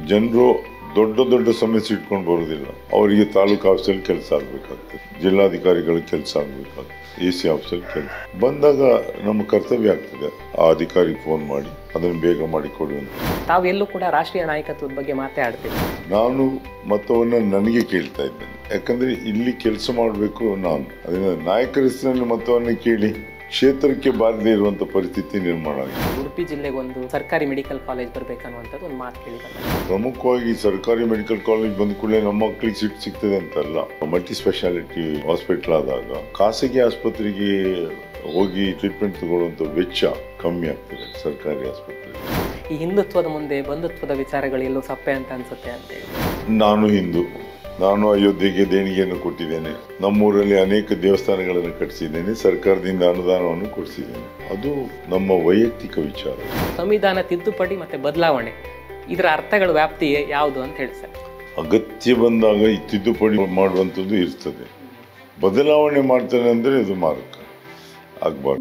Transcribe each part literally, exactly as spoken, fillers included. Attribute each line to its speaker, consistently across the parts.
Speaker 1: ಜನರು ದೊಡ್ಡ ದೊಡ್ಡ ಸಮಸ್ಯೆ ಇಟ್ಕೊಂಡು ಬರೋದಿಲ್ಲ. ಅವರಿಗೆ ತಾಲೂಕು ಆಫೀಸಲ್ಲಿ ಕೆಲಸ ಆಗಬೇಕಾಗ್ತದೆ, ಜಿಲ್ಲಾಧಿಕಾರಿಗಳ ಕೆಲಸ ಆಗಬೇಕಾಗ್ತದೆ, ಎ ಸಿ ಆಫೀಸಲ್ಲಿ ಕೆಲಸ ಬಂದಾಗ ನಮ್ಮ ಕರ್ತವ್ಯ ಆಗ್ತದೆ ಆ ಅಧಿಕಾರಿಗೆ ಫೋನ್ ಮಾಡಿ ಅದನ್ನು ಬೇಗ ಮಾಡಿಕೊಡಿ ಅಂತ.
Speaker 2: ತಾವೆಲ್ಲೂ ಕೂಡ ರಾಷ್ಟ್ರೀಯ ನಾಯಕತ್ವದ ಬಗ್ಗೆ ಮಾತಾಡ್ತೀವಿ.
Speaker 1: ನಾನು ಮತವನ್ನು ನನಗೆ ಕೇಳ್ತಾ ಇದ್ದೇನೆ, ಯಾಕಂದರೆ ಇಲ್ಲಿ ಕೆಲಸ ಮಾಡಬೇಕು ನಾನು. ಅದರಿಂದ ನಾಯಕರ ಹೆಸರಿನಲ್ಲಿ ಮತವನ್ನು ಕೇಳಿ ಕ್ಷೇತ್ರಕ್ಕೆ ಬಾರದೇ ಇರುವಂಥ ಪರಿಸ್ಥಿತಿ ನಿರ್ಮಾಣ ಆಗಿದೆ.
Speaker 2: ಉಡುಪಿ ಜಿಲ್ಲೆಗೆ ಒಂದು ಸರ್ಕಾರಿ ಮೆಡಿಕಲ್ ಕಾಲೇಜ್ ಬರಬೇಕನ್ನುವಂಥದ್ದು ಒಂದು ಮಾತು ಕೇಳಿ ಬಂದಿದೆ.
Speaker 1: ಪ್ರಮುಖವಾಗಿ ಸರ್ಕಾರಿ ಮೆಡಿಕಲ್ ಕಾಲೇಜ್ ಬಂದ ಕೂಡಲೇ ನಮ್ಮ ಮಕ್ಕಳಿಗೆ ಸೀಟ್ ಸಿಗ್ತದೆ ಅಂತಲ್ಲ. ಮಲ್ಟಿ ಸ್ಪೆಷಾಲಿಟಿ ಹಾಸ್ಪಿಟಲ್ ಆದಾಗ ಖಾಸಗಿ ಆಸ್ಪತ್ರೆಗೆ ಹೋಗಿ ಟ್ರೀಟ್ಮೆಂಟ್ ತಗೊಳ್ಳುವಂಥ ವೆಚ್ಚ ಕಮ್ಮಿ ಆಗ್ತದೆ ಸರ್ಕಾರಿ ಆಸ್ಪತ್ರೆ.
Speaker 2: ಈ ಹಿಂದುತ್ವದ ಮುಂದೆ ಬಂಧುತ್ವದ ವಿಚಾರಗಳು ಎಲ್ಲೋ ಸಪ್ಪೆ ಅಂತ ಅನ್ಸುತ್ತೆ ಅಂತೇಳಿ.
Speaker 1: ನಾನು ಹಿಂದೂ, ನಾನು ಅಯೋಧ್ಯೆಗೆ ದೇಣಿಗೆಯನ್ನು ಕೊಟ್ಟಿದ್ದೇನೆ, ನಮ್ಮೂರಲ್ಲಿ ಅನೇಕ ದೇವಸ್ಥಾನಗಳನ್ನು ಕಟ್ಟಿಸಿದ್ದೇನೆ, ಸರ್ಕಾರದಿಂದ ಅನುದಾನವನ್ನು ಕೊಡಿಸಿದ್ದೇನೆ. ಅದು ನಮ್ಮ ವೈಯಕ್ತಿಕ ವಿಚಾರ.
Speaker 2: ಸಂವಿಧಾನ ತಿದ್ದುಪಡಿ ಮತ್ತು ಬದಲಾವಣೆ ಇದರ ಅರ್ಥಗಳ ವ್ಯಾಪ್ತಿ ಯಾವುದು ಅಂತ ಹೇಳಿ ಸರ್?
Speaker 1: ಅಗತ್ಯ ಬಂದಾಗ ಈ ತಿದ್ದುಪಡಿ ಮಾಡುವಂಥದ್ದು ಇರ್ತದೆ, ಬದಲಾವಣೆ ಮಾಡ್ತಾರೆ ಅಂದರೆ ಅದು ಮಾರಕ ಆಗಬಾರ್ದು.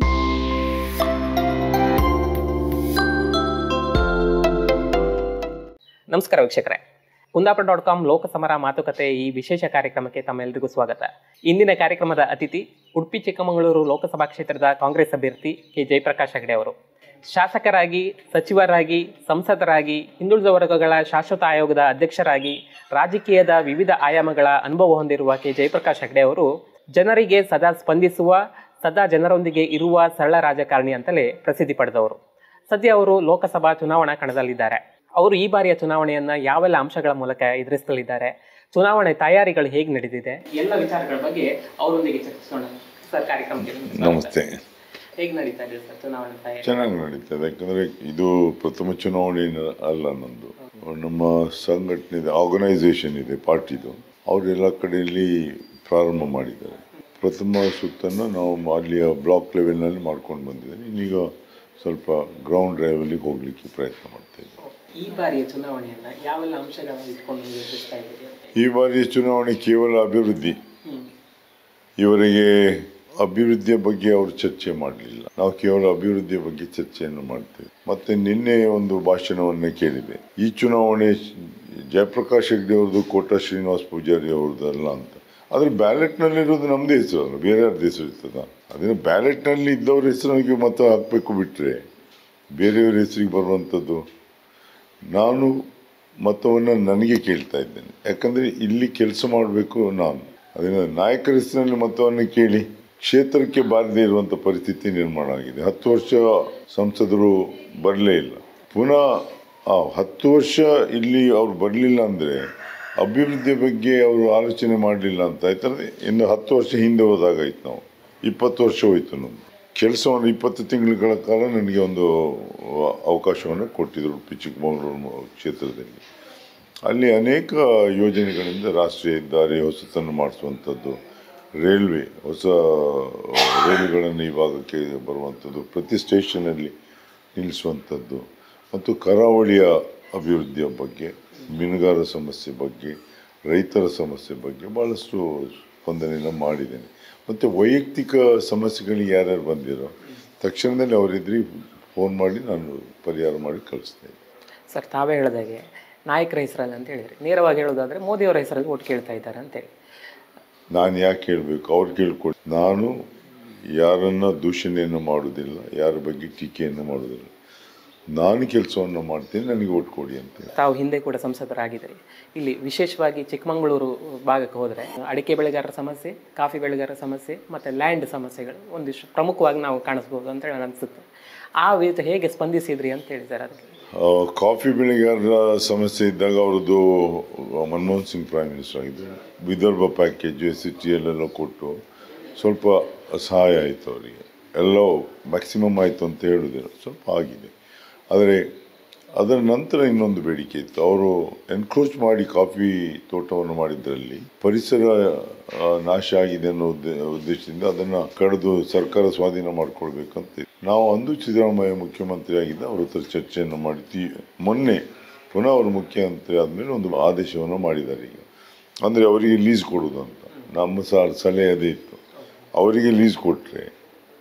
Speaker 2: ನಮಸ್ಕಾರ ವೀಕ್ಷಕರೇ, ಕುಂದಾಪುರ ಡಾಟ್ ಕಾಮ್ ಲೋಕಸಮರ ಮಾತುಕತೆ ಈ ವಿಶೇಷ ಕಾರ್ಯಕ್ರಮಕ್ಕೆ ತಮ್ಮೆಲ್ಲರಿಗೂ ಸ್ವಾಗತ. ಇಂದಿನ ಕಾರ್ಯಕ್ರಮದ ಅತಿಥಿ ಉಡುಪಿ ಚಿಕ್ಕಮಗಳೂರು ಲೋಕಸಭಾ ಕ್ಷೇತ್ರದ ಕಾಂಗ್ರೆಸ್ ಅಭ್ಯರ್ಥಿ ಕೆ ಜಯಪ್ರಕಾಶ್ ಹೆಗಡೆ ಅವರು. ಶಾಸಕರಾಗಿ, ಸಚಿವರಾಗಿ, ಸಂಸದರಾಗಿ, ಹಿಂದುಳಿದ ವರ್ಗಗಳ ಶಾಶ್ವತ ಆಯೋಗದ ಅಧ್ಯಕ್ಷರಾಗಿ ರಾಜಕೀಯದ ವಿವಿಧ ಆಯಾಮಗಳ ಅನುಭವ ಹೊಂದಿರುವ ಕೆ ಜಯಪ್ರಕಾಶ್ ಹೆಗಡೆ ಅವರು ಜನರಿಗೆ ಸದಾ ಸ್ಪಂದಿಸುವ, ಸದಾ ಜನರೊಂದಿಗೆ ಇರುವ ಸರಳ ರಾಜಕಾರಣಿ ಅಂತಲೇ ಪ್ರಸಿದ್ಧಿ ಪಡೆದವರು. ಸದ್ಯ ಅವರು ಲೋಕಸಭಾ ಚುನಾವಣಾ ಕಣದಲ್ಲಿದ್ದಾರೆ. ಅವರು ಈ ಬಾರಿಯ ಚುನಾವಣೆಯನ್ನ ಯಾವೆಲ್ಲ ಅಂಶಗಳ ಮೂಲಕ ಎದುರಿಸಲಿದ್ದಾರೆ, ಚುನಾವಣೆ ತಯಾರಿಗಳು ಹೇಗೆ ನಡೆದಿದೆ, ಎಲ್ಲ ವಿಚಾರಗಳ ಬಗ್ಗೆ ಅವರೊಂದಿಗೆ ಚರ್ಚಿಸೋಣ ಸರ್. ಕಾರ್ಯಕ್ರಮಕ್ಕೆ
Speaker 1: ನಮಸ್ತೆ.
Speaker 2: ಹೇಗೆ ನಡೀತಾ ಇದೆ ಸರ್ ಚುನಾವಣೆ ತಯಾರಿ?
Speaker 1: ಚೆನ್ನಾಗಿ ನಡೀತದೆ, ಯಾಕಂದರೆ ಇದು ಪ್ರಥಮ ಚುನಾವಣೆ ಅಲ್ಲ ನಂದು. ನಮ್ಮ ಸಂಘಟನೆ ಆರ್ಗನೈಸೇಷನ್ ಇದೆ ಪಾರ್ಟಿದು, ಅವರೆಲ್ಲ ಕಡೆಯಲ್ಲಿ ಪ್ರಾರಂಭ ಮಾಡಿದ್ದಾರೆ. ಪ್ರಥಮ ಸುತ್ತನ್ನು ನಾವು ಅಲ್ಲಿಯ ಬ್ಲಾಕ್ ಲೆವೆಲ್ನಲ್ಲಿ ಮಾಡ್ಕೊಂಡು ಬಂದಿದ್ದೇನೆ. ಇನ್ನೀಗ ಸ್ವಲ್ಪ ಗ್ರೌಂಡ್ ಲೆವೆಲಿಗೆ ಹೋಗಲಿಕ್ಕೆ ಪ್ರಯತ್ನ ಮಾಡ್ತಾ ಇದ್ದೇವೆ.
Speaker 2: ಈ ಬಾರಿಯ ಚುನಾವಣೆಯನ್ನ ಯಾವೆಲ್ಲ ಅಂಶಗಳನ್ನು ಇಟ್ಕೊಂಡು ಎದುರಿಸ್ತಾ ಇದ್ದೀರಿ?
Speaker 1: ಈ ಬಾರಿಯ ಚುನಾವಣೆ ಕೇವಲ ಅಭಿವೃದ್ಧಿ. ಇವರಿಗೆ ಅಭಿವೃದ್ಧಿಯ ಬಗ್ಗೆ ಅವರು ಚರ್ಚೆ ಮಾಡಲಿಲ್ಲ, ನಾವು ಕೇವಲ ಅಭಿವೃದ್ಧಿಯ ಬಗ್ಗೆ ಚರ್ಚೆಯನ್ನು ಮಾಡ್ತೇವೆ. ಮತ್ತೆ ನಿನ್ನೆ ಒಂದು ಭಾಷಣವನ್ನು ಕೇಳಿದೆ, ಈ ಚುನಾವಣೆ ಜಯಪ್ರಕಾಶ್ ಹೆಗ್ಡೆ ಅವ್ರದ್ದು, ಕೋಟಾ ಶ್ರೀನಿವಾಸ ಪೂಜಾರಿ ಅವ್ರದ್ದು ಅಲ್ಲ ಅಂತ. ಆದರೆ ಬ್ಯಾಲೆಟ್ನಲ್ಲಿರೋದು ನಮ್ಮದೇ ಹೆಸರು ಅಲ್ಲ, ಬೇರೆ ಯಾರ್ದು ಹೆಸರು ಇರ್ತದ? ಅದನ್ನು ಬ್ಯಾಲೆಟ್ನಲ್ಲಿ ಇದ್ದವ್ರ ಹೆಸರಿಗೆ ಮತ ಹಾಕಬೇಕು ಬಿಟ್ಟರೆ ಬೇರೆಯವ್ರ ಹೆಸರಿಗೆ ಬರುವಂಥದ್ದು. ನಾನು ಮತವನ್ನು ನನಗೆ ಕೇಳ್ತಾ ಇದ್ದೇನೆ, ಯಾಕಂದರೆ ಇಲ್ಲಿ ಕೆಲಸ ಮಾಡಬೇಕು ನಾನು. ಅದರಿಂದ ನಾಯಕರ ಹೆಸರಿನಲ್ಲಿ ಮತವನ್ನು ಕೇಳಿ ಕ್ಷೇತ್ರಕ್ಕೆ ಬಾರದೇ ಇರುವಂಥ ಪರಿಸ್ಥಿತಿ ನಿರ್ಮಾಣ ಆಗಿದೆ. ಹತ್ತು ವರ್ಷ ಸಂಸದರು ಬರಲೇ ಇಲ್ಲ. ಪುನಃ ಆ ಹತ್ತು ವರ್ಷ ಇಲ್ಲಿ ಅವ್ರು ಬರಲಿಲ್ಲ ಅಂದರೆ ಅಭಿವೃದ್ಧಿಯ ಬಗ್ಗೆ ಅವರು ಆಲೋಚನೆ ಮಾಡಲಿಲ್ಲ ಅಂತ ಆಯ್ತದೆ. ಇನ್ನು ಹತ್ತು ವರ್ಷ ಹಿಂದೆ ಹೋದಾಗಾಯ್ತು, ನಾವು ಇಪ್ಪತ್ತು ವರ್ಷ ಹೋಯಿತು ನಮ್ಮದು ಕೆಲಸವನ್ನು. ಇಪ್ಪತ್ತು ತಿಂಗಳುಗಳ ಕಾಲ ನನಗೆ ಒಂದು ಅವಕಾಶವನ್ನು ಕೊಟ್ಟಿದ್ದರು ಉಡುಪಿ ಚಿಕ್ಕಮಗಳೂರು ಕ್ಷೇತ್ರದಲ್ಲಿ. ಅಲ್ಲಿ ಅನೇಕ ಯೋಜನೆಗಳಿಂದ ರಾಷ್ಟ್ರೀಯ ಹೆದ್ದಾರಿ ಹೊಸತನ್ನು ಮಾಡಿಸುವಂಥದ್ದು, ರೈಲ್ವೆ ಹೊಸ ರೈಲುಗಳನ್ನು ಈ ಭಾಗಕ್ಕೆ ಬರುವಂಥದ್ದು, ಪ್ರತಿ ಸ್ಟೇಷನಲ್ಲಿ ನಿಲ್ಲಿಸುವಂಥದ್ದು, ಮತ್ತು ಕರಾವಳಿಯ ಅಭಿವೃದ್ಧಿಯ ಬಗ್ಗೆ, ಮೀನುಗಾರರ ಸಮಸ್ಯೆ ಬಗ್ಗೆ, ರೈತರ ಸಮಸ್ಯೆ ಬಗ್ಗೆ ಭಾಳಷ್ಟು ಸ್ಪಂದನೆಯನ್ನು ಮಾಡಿದ್ದೇನೆ. ಮತ್ತು ವೈಯಕ್ತಿಕ ಸಮಸ್ಯೆಗಳಿಗೆ ಯಾರ್ಯಾರು ಬಂದಿರೋ ತಕ್ಷಣದಲ್ಲಿ ಅವರಿದ್ರಿ ಫೋನ್ ಮಾಡಿ ನಾನು ಪರಿಹಾರ ಮಾಡಿ ಕಳಿಸ್ತೇನೆ.
Speaker 2: ಸರ್, ತಾವೇ ಹೇಳಿದಾಗೆ ನಾಯಕರ ಹೆಸರಲ್ಲಿ ಅಂತ ಹೇಳಿದ್ರಿ. ನೇರವಾಗಿ ಹೇಳೋದಾದರೆ ಮೋದಿಯವರ ಹೆಸರಲ್ಲಿ ಓಟ್ ಕೇಳ್ತಾ ಇದ್ದಾರೆ ಅಂತೇಳಿ.
Speaker 1: ನಾನು ಯಾಕೆ ಕೇಳಬೇಕು? ಅವ್ರು ಕೇಳ್ಕೊಡಿ. ನಾನು ಯಾರನ್ನು ದೂಷಣೆಯನ್ನು ಮಾಡೋದಿಲ್ಲ, ಯಾರ ಬಗ್ಗೆ ಟೀಕೆಯನ್ನು ಮಾಡೋದಿಲ್ಲ. ನಾನು ಕೆಲಸವನ್ನು ಮಾಡ್ತೀನಿ, ನನಗೆ ಓಟ್ ಕೊಡಿ ಅಂತ.
Speaker 2: ತಾವು ಹಿಂದೆ ಕೂಡ ಸಂಸದರಾಗಿದ್ದೀರಿ. ಇಲ್ಲಿ ವಿಶೇಷವಾಗಿ ಚಿಕ್ಕಮಗಳೂರು ಭಾಗಕ್ಕೆ ಹೋದರೆ ಅಡಿಕೆ ಬೆಳೆಗಾರರ ಸಮಸ್ಯೆ, ಕಾಫಿ ಬೆಳೆಗಾರರ ಸಮಸ್ಯೆ ಮತ್ತು ಲ್ಯಾಂಡ್ ಸಮಸ್ಯೆಗಳು ಒಂದಿಷ್ಟು ಪ್ರಮುಖವಾಗಿ ನಾವು ಕಾಣಿಸ್ಬೋದು ಅಂತ ಹೇಳಿ ಅನಿಸುತ್ತೆ. ಆ ವಿಧ ಹೇಗೆ ಸ್ಪಂದಿಸಿದ್ರಿ ಅಂತ ಹೇಳಿದ್ದಾರೆ ಅದಕ್ಕೆ?
Speaker 1: ಕಾಫಿ ಬೆಳೆಗಾರರ ಸಮಸ್ಯೆ ಇದ್ದಾಗ ಅವ್ರದ್ದು ಮನಮೋಹನ್ ಸಿಂಗ್ ಪ್ರೈಮ್ ಮಿನಿಸ್ಟರ್ ಆಗಿದ್ದರು. Vidarbha package S C T ಎಲ್ಲೆಲ್ಲ ಕೊಟ್ಟು ಸ್ವಲ್ಪ ಸಹಾಯ ಆಯಿತು ಅವರಿಗೆ. ಎಲ್ಲೋ ಮ್ಯಾಕ್ಸಿಮಮ್ ಆಯಿತು ಅಂತ ಹೇಳೋದಿಲ್ಲ, ಸ್ವಲ್ಪ ಆಗಿದೆ. ಆದರೆ ಅದರ ನಂತರ ಇನ್ನೊಂದು ಬೇಡಿಕೆ ಇತ್ತು. ಅವರು ಎನ್ಕ್ರೋಚ್ ಮಾಡಿ ಕಾಫಿ ತೋಟವನ್ನು ಮಾಡಿದ್ದರಲ್ಲಿ ಪರಿಸರ ನಾಶ ಆಗಿದೆ ಅನ್ನೋ ಉದ್ದೇಶದಿಂದ ಅದನ್ನು ಕಡಿದು ಸರ್ಕಾರ ಸ್ವಾಧೀನ ಮಾಡಿಕೊಳ್ಬೇಕಂತ ನಾವು ಅಂದು ಸಿದ್ದರಾಮಯ್ಯ ಮುಖ್ಯಮಂತ್ರಿ ಆಗಿದ್ದ ಅವ್ರ ಹತ್ರ ಚರ್ಚೆಯನ್ನು ಮಾಡಿ ಮೊನ್ನೆ ಪುನಃ ಅವರು ಮುಖ್ಯಮಂತ್ರಿ ಆದಮೇಲೆ ಒಂದು ಆದೇಶವನ್ನು ಮಾಡಿದ್ದಾರೆ. ಈಗ ಅಂದರೆ ಅವರಿಗೆ ಲೀಸ್ ಕೊಡೋದು ಅಂತ ನಮ್ಮ ಸಲಹೆ ಅದೇ ಇತ್ತು. ಅವರಿಗೆ ಲೀಸ್ ಕೊಟ್ಟರೆ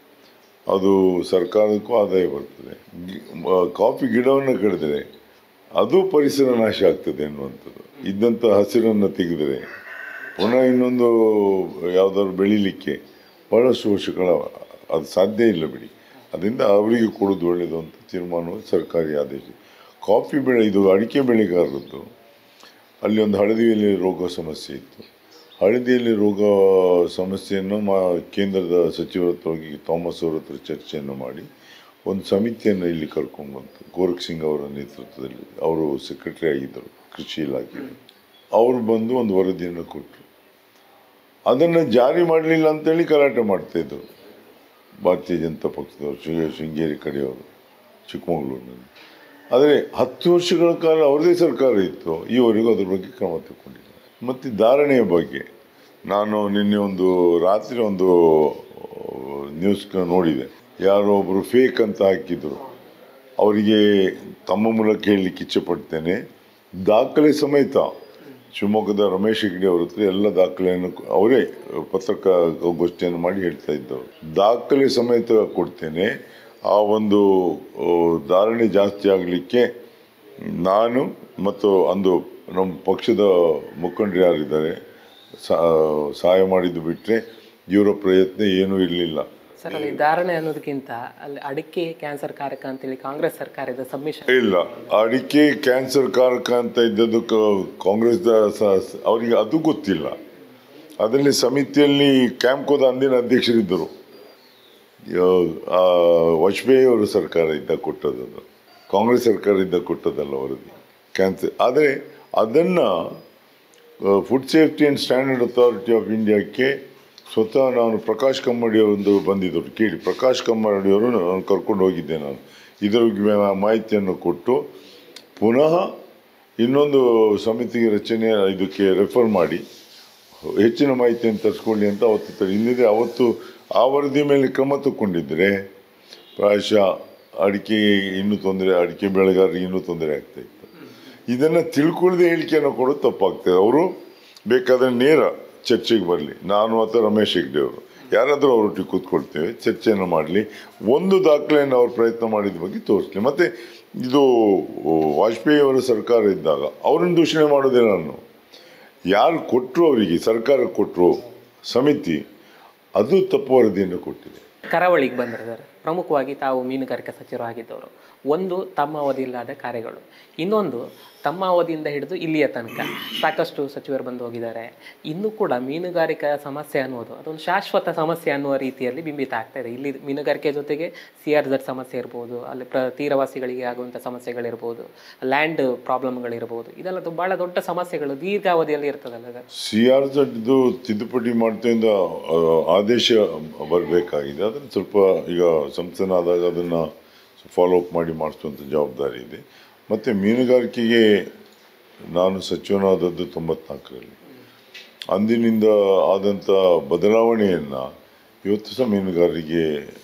Speaker 1: ಅದು ಸರ್ಕಾರಕ್ಕೂ ಆದಾಯ ಬರ್ತದೆ. ಕಾಫಿ ಗಿಡವನ್ನು ಕಡಿದ್ರೆ ಅದು ಪರಿಸರ ನಾಶ ಆಗ್ತದೆ ಅನ್ನುವಂಥದ್ದು. ಇದ್ದಂಥ ಹಸಿರನ್ನು ತೆಗೆದರೆ ಪುನಃ ಇನ್ನೊಂದು ಯಾವುದಾದ್ರು ಬೆಳೀಲಿಕ್ಕೆ ಭಾಳಷ್ಟು ವರ್ಷಗಳ ಅದು ಸಾಧ್ಯ ಇಲ್ಲ ಬಿಡಿ. ಅದರಿಂದ ಅವರಿಗೆ ಕೊಡೋದು ಒಳ್ಳೆಯದು ಅಂತ ತೀರ್ಮಾನವು ಸರ್ಕಾರಿ ಆದೇಶ. ಕಾಫಿ ಬೆಳೆ, ಇದು ಅಡಿಕೆ ಬೆಳೆಗಾರರದ್ದು, ಅಲ್ಲಿ ಒಂದು ಹಳದಿಯಲ್ಲಿ ರೋಗ ಸಮಸ್ಯೆ ಇತ್ತು. ಹಳದಿಯಲ್ಲಿ ರೋಗ ಸಮಸ್ಯೆಯನ್ನು ಮಾ ಕೇಂದ್ರದ ಸಚಿವರ ಹತ್ರ ಹೋಗಿ ಥಾಮಸ್ ಅವ್ರ ಹತ್ರ ಚರ್ಚೆಯನ್ನು ಮಾಡಿ ಒಂದು ಸಮಿತಿಯನ್ನು ಇಲ್ಲಿ ಕರ್ಕೊಂಡ್ಬಂತು. ಗೋರಖ್ ಸಿಂಗ್ ಅವರ ನೇತೃತ್ವದಲ್ಲಿ, ಅವರು ಸೆಕ್ರೆಟರಿ ಆಗಿದ್ದರು ಕೃಷಿ ಇಲಾಖೆ. ಅವರು ಬಂದು ಒಂದು ವರದಿಯನ್ನು ಕೊಟ್ಟರು. ಅದನ್ನು ಜಾರಿ ಮಾಡಲಿಲ್ಲ ಅಂತೇಳಿ ಗಲಾಟೆ ಮಾಡ್ತಾಯಿದ್ರು ಭಾರತೀಯ ಜನತಾ ಪಕ್ಷದವರು, ಶೃಂಗೇರಿ ಶೃಂಗೇರಿ ಕಡೆಯವರು, ಚಿಕ್ಕಮಗಳೂರಿನಲ್ಲಿ. ಆದರೆ ಹತ್ತು ವರ್ಷಗಳ ಕಾಲ ಅವ್ರದೇ ಸರ್ಕಾರ ಇತ್ತು, ಈವರೆಗೂ ಅದ್ರ ಬಗ್ಗೆ ಕ್ರಮ ತಗೊಂಡಿಲ್ಲ. ಮತ್ತು ಧಾರಣೆಯ ಬಗ್ಗೆ ನಾನು ನಿನ್ನೆ ಒಂದು ರಾತ್ರಿ ಒಂದು ನ್ಯೂಸ್ ನೋಡಿದೆ. ಯಾರೋ ಒಬ್ಬರು ಫೇಕ್ ಅಂತ ಹಾಕಿದ್ರು. ಅವರಿಗೆ ತಮ್ಮ ಮೂಲಕ ಹೇಳಲಿಕ್ಕೆ ಇಚ್ಛೆಪಡ್ತೇನೆ, ದಾಖಲೆ ಸಮೇತ ಶಿವಮೊಗ್ಗದ ರಮೇಶ್ ಹೆಗ್ಡೆ ಅವ್ರ ಹತ್ರ ಎಲ್ಲ ದಾಖಲೆಯನ್ನು ಅವರೇ ಪತ್ರಿಕಾಗೋಷ್ಠಿಯನ್ನು ಮಾಡಿ ಹೇಳ್ತಾ ಇದ್ದವರು. ದಾಖಲೆ ಸಮೇತ ಕೊಡ್ತೇನೆ. ಆ ಒಂದು ಧಾರಣೆ ಜಾಸ್ತಿ ಆಗಲಿಕ್ಕೆ ನಾನು ಮತ್ತು ಅಂದು ನಮ್ಮ ಪಕ್ಷದ ಮುಖಂಡರು ಯಾರಿದ್ದಾರೆ ಸಹಾಯ ಮಾಡಿದ್ದು ಬಿಟ್ಟರೆ ಇವರ ಪ್ರಯತ್ನ ಏನೂ ಇರಲಿಲ್ಲ.
Speaker 2: ಸರ್, ಅಲ್ಲಿ ಧಾರಣೆ ಅನ್ನೋದಕ್ಕಿಂತ ಅಲ್ಲಿ ಅಡಿಕೆ ಕ್ಯಾನ್ಸರ್ ಕಾರಕ ಅಂತೇಳಿ ಕಾಂಗ್ರೆಸ್ ಸರ್ಕಾರದ ಸಬ್ಮಿಷನ್
Speaker 1: ಇಲ್ಲ. ಅಡಿಕೆ ಕ್ಯಾನ್ಸರ್ ಕಾರಕ ಅಂತ ಇದ್ದದ್ದು ಕಾಂಗ್ರೆಸ್ದ ಅವರಿಗೆ ಅದು ಗೊತ್ತಿಲ್ಲ. ಅದರಲ್ಲಿ ಸಮಿತಿಯಲ್ಲಿ ಕ್ಯಾಂಪ್ಕೋದ ಅಂದಿನ ಅಧ್ಯಕ್ಷರಿದ್ದರು. ವಾಜಪೇಯಿ ಅವರು ಸರ್ಕಾರ ಇದ್ದ ಕೊಟ್ಟದ್ದು, ಕಾಂಗ್ರೆಸ್ ಸರ್ಕಾರ ಇದ್ದ ಕೊಟ್ಟದಲ್ಲ ವರದಿ ಕ್ಯಾನ್ಸರ್. ಆದರೆ ಅದನ್ನು food safety and standard authority of ಇಂಡಿಯಾಕ್ಕೆ ಸ್ವತಃ ನಾನು ಪ್ರಕಾಶ್ ಕಮ್ಮಡಿಯವರೊಂದು ಬಂದಿದ್ದರು. ಕೇಳಿ, ಪ್ರಕಾಶ್ ಕಮ್ಮಡಿಯವರು ನಾನು ಕರ್ಕೊಂಡು ಹೋಗಿದ್ದೆ. ನಾನು ಇದರ ಮಾಹಿತಿಯನ್ನು ಕೊಟ್ಟು ಪುನಃ ಇನ್ನೊಂದು ಸಮಿತಿಗೆ ರಚನೆ ಇದಕ್ಕೆ ರೆಫರ್ ಮಾಡಿ ಹೆಚ್ಚಿನ ಮಾಹಿತಿಯನ್ನು ತರಿಸ್ಕೊಳ್ಳಿ ಅಂತ ಅವತ್ತು ಇಲ್ಲಿದೆ. ಅವತ್ತು ಆ ವರದಿ ಮೇಲೆ ಕ್ರಮ ತಗೊಂಡಿದ್ದರೆ ಪ್ರಾಯಶಃ ಅಡಿಕೆಗೆ ಇನ್ನೂ ತೊಂದರೆ, ಅಡಿಕೆ ಬೆಳೆಗಾರರಿಗೆ ಇನ್ನೂ ತೊಂದರೆ ಆಗ್ತಾಯಿತ್ತು. ಇದನ್ನು ತಿಳ್ಕೊಳ್ಳದೆ ಹೇಳಿಕೆಯನ್ನು ಕೊಡೋದು ತಪ್ಪಾಗ್ತದೆ. ಅವರು ಬೇಕಾದರೆ ನೇರ ಚರ್ಚೆಗೆ ಬರಲಿ, ನಾನು ಅಥವಾ ರಮೇಶ್ ಹೆಗ್ಡೆ ಅವರು ಯಾರಾದರೂ ಅವರೊಟ್ಟಿಗೆ ಕೂತ್ಕೊಳ್ತೇವೆ, ಚರ್ಚೆಯನ್ನು ಮಾಡಲಿ, ಒಂದು ದಾಖಲೆಯನ್ನು ಅವ್ರು ಪ್ರಯತ್ನ ಮಾಡಿದ ಬಗ್ಗೆ ತೋರಿಸಲಿ. ಮತ್ತು ಇದು ವಾಜಪೇಯಿ ಅವರ ಸರ್ಕಾರ ಇದ್ದಾಗ ಅವ್ರನ್ನ ದೂಷಣೆ ಮಾಡೋದೇ. ನಾನು ಯಾರು ಕೊಟ್ಟರು ಅವರಿಗೆ, ಸರ್ಕಾರ ಕೊಟ್ಟರು ಸಮಿತಿ, ಅದು ತಪ್ಪು ವರದಿಯನ್ನು ಕೊಟ್ಟಿದೆ.
Speaker 2: ಕರಾವಳಿಗೆ ಬಂದರೆ ಸರ್, ಪ್ರಮುಖವಾಗಿ ತಾವು ಮೀನುಗಾರಿಕಾ ಸಚಿವರು ಆಗಿದ್ದವರು. ಒಂದು, ತಮ್ಮ ಅವಧಿ ಇಲ್ಲದ ಕಾರ್ಯಗಳು. ಇನ್ನೊಂದು, ತಮ್ಮ ಅವಧಿಯಿಂದ ಹಿಡಿದು ಇಲ್ಲಿಯ ತನಕ ಸಾಕಷ್ಟು ಸಚಿವರು ಬಂದು ಹೋಗಿದ್ದಾರೆ. ಇನ್ನೂ ಕೂಡ ಮೀನುಗಾರಿಕಾ ಸಮಸ್ಯೆ ಅನ್ನೋದು ಅದೊಂದು ಶಾಶ್ವತ ಸಮಸ್ಯೆ ಅನ್ನುವ ರೀತಿಯಲ್ಲಿ ಬಿಂಬಿತ ಆಗ್ತಾ ಇದೆ. ಇಲ್ಲಿ ಮೀನುಗಾರಿಕೆ ಜೊತೆಗೆ ಸಿ ಆರ್ ಝಡ್ ಸಮಸ್ಯೆ ಇರ್ಬೋದು, ಅಲ್ಲಿ ಪ್ರ ತೀರವಾಸಿಗಳಿಗೆ ಆಗುವಂಥ ಸಮಸ್ಯೆಗಳಿರ್ಬೋದು, ಲ್ಯಾಂಡ್ ಪ್ರಾಬ್ಲಮ್ಗಳಿರ್ಬೋದು. ಇದೆಲ್ಲ ಭಾಳ ದೊಡ್ಡ ಸಮಸ್ಯೆಗಳು ದೀರ್ಘಾವಧಿಯಲ್ಲಿ ಇರ್ತದಲ್ಲ ಸರ್.
Speaker 1: ಸಿ ಆರ್ ಝಡ್ದು ತಿದ್ದುಪಡಿ ಮಾಡ್ತಿಂದ ಆದೇಶ ಬರಬೇಕಾಗಿದೆ. ಅದನ್ನು ಸ್ವಲ್ಪ ಈಗ ಸಂಸದನಾದಾಗ ಅದನ್ನು ಫಾಲೋ ಅಪ್ ಮಾಡಿ ಮಾಡಿಸುವಂಥ ಜವಾಬ್ದಾರಿ ಇದೆ. ಮತ್ತು ಮೀನುಗಾರಿಕೆಗೆ ನಾನು ಸಚಿವನಾದದ್ದು ತೊಂಬತ್ನಾಲ್ಕರಲ್ಲಿ. ಅಂದಿನಿಂದ ಆದಂಥ ಬದಲಾವಣೆಯನ್ನು ಇವತ್ತು ಸಹ ಮೀನುಗಾರರಿಗೆ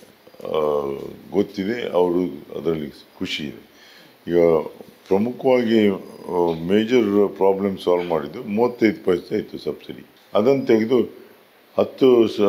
Speaker 1: ಗೊತ್ತಿದೆ, ಅವರು ಅದರಲ್ಲಿ ಖುಷಿ ಇದೆ. ಈಗ ಪ್ರಮುಖವಾಗಿ ಮೇಜರ್ ಪ್ರಾಬ್ಲಮ್ ಸಾಲ್ವ್ ಮಾಡಿದ್ದು ಮೂವತ್ತೈದು ಪೈಸೆ ಇತ್ತು ಸಬ್ಸಿಡಿ. ಅದನ್ನು ತೆಗೆದು ಹತ್ತು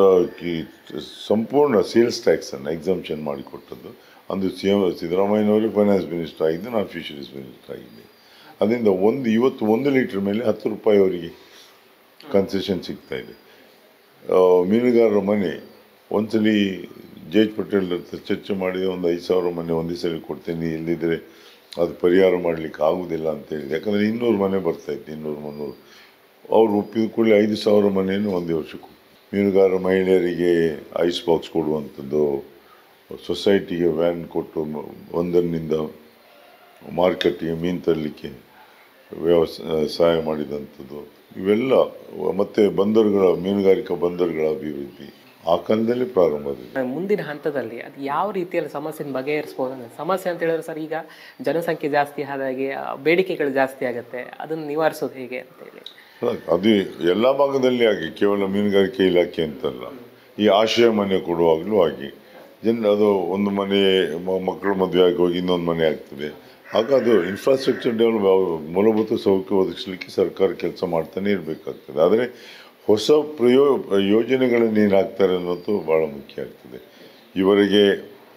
Speaker 1: ಸಂಪೂರ್ಣ ಸೇಲ್ಸ್ ಟ್ಯಾಕ್ಸನ್ನು ಎಕ್ಸಂಪ್ಷನ್ ಮಾಡಿಕೊಟ್ಟದ್ದು. ಅಂದು ಸಿ ಎಂ ಸಿದ್ದರಾಮಯ್ಯನವರು ಫೈನಾನ್ಸ್ ಮಿನಿಸ್ಟರ್ ಆಗಿದ್ದು, ನಾನು ಫಿಶರೀಸ್ ಮಿನಿಸ್ಟರ್ ಆಗಿದ್ದೆ. ಅದರಿಂದ ಒಂದು ಇವತ್ತು ಒಂದು ಲೀಟ್ರ್ ಮೇಲೆ ಹತ್ತು ರೂಪಾಯಿ ಅವರಿಗೆ ಕನ್ಸೆಷನ್ ಸಿಗ್ತಾಯಿದೆ. ಮೀನುಗಾರರ ಮನೆ ಒಂದ್ಸಲಿ ಜೆ ಎಚ್ ಪಟೇಲ್ ಹತ್ರ ಚರ್ಚೆ ಮಾಡಿದೆ, ಒಂದು ಐದು ಸಾವಿರ ಮನೆ ಒಂದೇ ಸಲ ಕೊಡ್ತೇನೆ, ಇಲ್ಲದಿದ್ದರೆ ಅದು ಪರಿಹಾರ ಮಾಡಲಿಕ್ಕೆ ಆಗೋದಿಲ್ಲ ಅಂತೇಳಿದೆ. ಯಾಕಂದರೆ ಇನ್ನೂರು ಮನೆ ಬರ್ತಾಯಿತ್ತು, ಇನ್ನೂರು ಮುನ್ನೂರು. ಅವ್ರು ಒಪ್ಪಿದ ಕೂಡಲೇ ಐದು ಸಾವಿರ ಮನೆಯನ್ನು ಒಂದೇ ವರ್ಷಕ್ಕೂ. ಮೀನುಗಾರ ಮಹಿಳೆಯರಿಗೆ ಐಸ್ ಬಾಕ್ಸ್ ಕೊಡುವಂಥದ್ದು, ಸೊಸೈಟಿಗೆ ವ್ಯಾನ್ ಕೊಟ್ಟು ಒಂದರಿಂದ ಮಾರ್ಕೆಟಿಗೆ ಮೀನು ತರಲಿಕ್ಕೆ ವ್ಯವಸ್ ಸಹಾಯ ಮಾಡಿದಂಥದ್ದು, ಇವೆಲ್ಲ. ಮತ್ತು ಬಂದರುಗಳ ಮೀನುಗಾರಿಕಾ ಬಂದರುಗಳ ಅಭಿವೃದ್ಧಿ ಆ ಕಾಲದಲ್ಲಿ ಪ್ರಾರಂಭ ಆಗಿದೆ.
Speaker 2: ಮುಂದಿನ ಹಂತದಲ್ಲಿ ಅದು ಯಾವ ರೀತಿಯಲ್ಲಿ ಸಮಸ್ಯೆನ ಬಗೆಹರಿಸ್ಬೋದು ಅಂದರೆ, ಸಮಸ್ಯೆ ಅಂತ ಹೇಳಿದ್ರೆ ಸರ್, ಈಗ ಜನಸಂಖ್ಯೆ ಜಾಸ್ತಿ ಆದಾಗೆ ಬೇಡಿಕೆಗಳು ಜಾಸ್ತಿ ಆಗುತ್ತೆ, ಅದನ್ನು ನಿವಾರಿಸೋದು ಹೇಗೆ ಅಂತೇಳಿ.
Speaker 1: ಅದು ಎಲ್ಲ ಭಾಗದಲ್ಲಿ ಆಗಿ, ಕೇವಲ ಮೀನುಗಾರಿಕೆ ಇಲಾಖೆ ಅಂತಲ್ಲ. ಈ ಆಶ್ರಯ ಮನೆ ಕೊಡುವಾಗಲೂ ಆಗಿ ಜನ ಅದು ಒಂದು ಮನೆ ಮಕ್ಕಳು ಮದುವೆ ಆಗಿ ಹೋಗಿ ಇನ್ನೊಂದು ಮನೆ ಆಗ್ತದೆ. ಆಗ ಅದು ಇನ್ಫ್ರಾಸ್ಟ್ರಕ್ಚರ್ ಡೆವಲಪ್, ಮೂಲಭೂತ ಸೌಕರ್ಯ ಒದಗಿಸಲಿಕ್ಕೆ ಸರ್ಕಾರ ಕೆಲಸ ಮಾಡ್ತಾನೆ ಇರಬೇಕಾಗ್ತದೆ. ಆದರೆ ಹೊಸ ಪ್ರಯೋ ಯೋಜನೆಗಳನ್ನು ಏನು ಹಾಕ್ತಾರೆ ಅನ್ನೋದು ಭಾಳ ಮುಖ್ಯ ಆಗ್ತದೆ. ಇವರಿಗೆ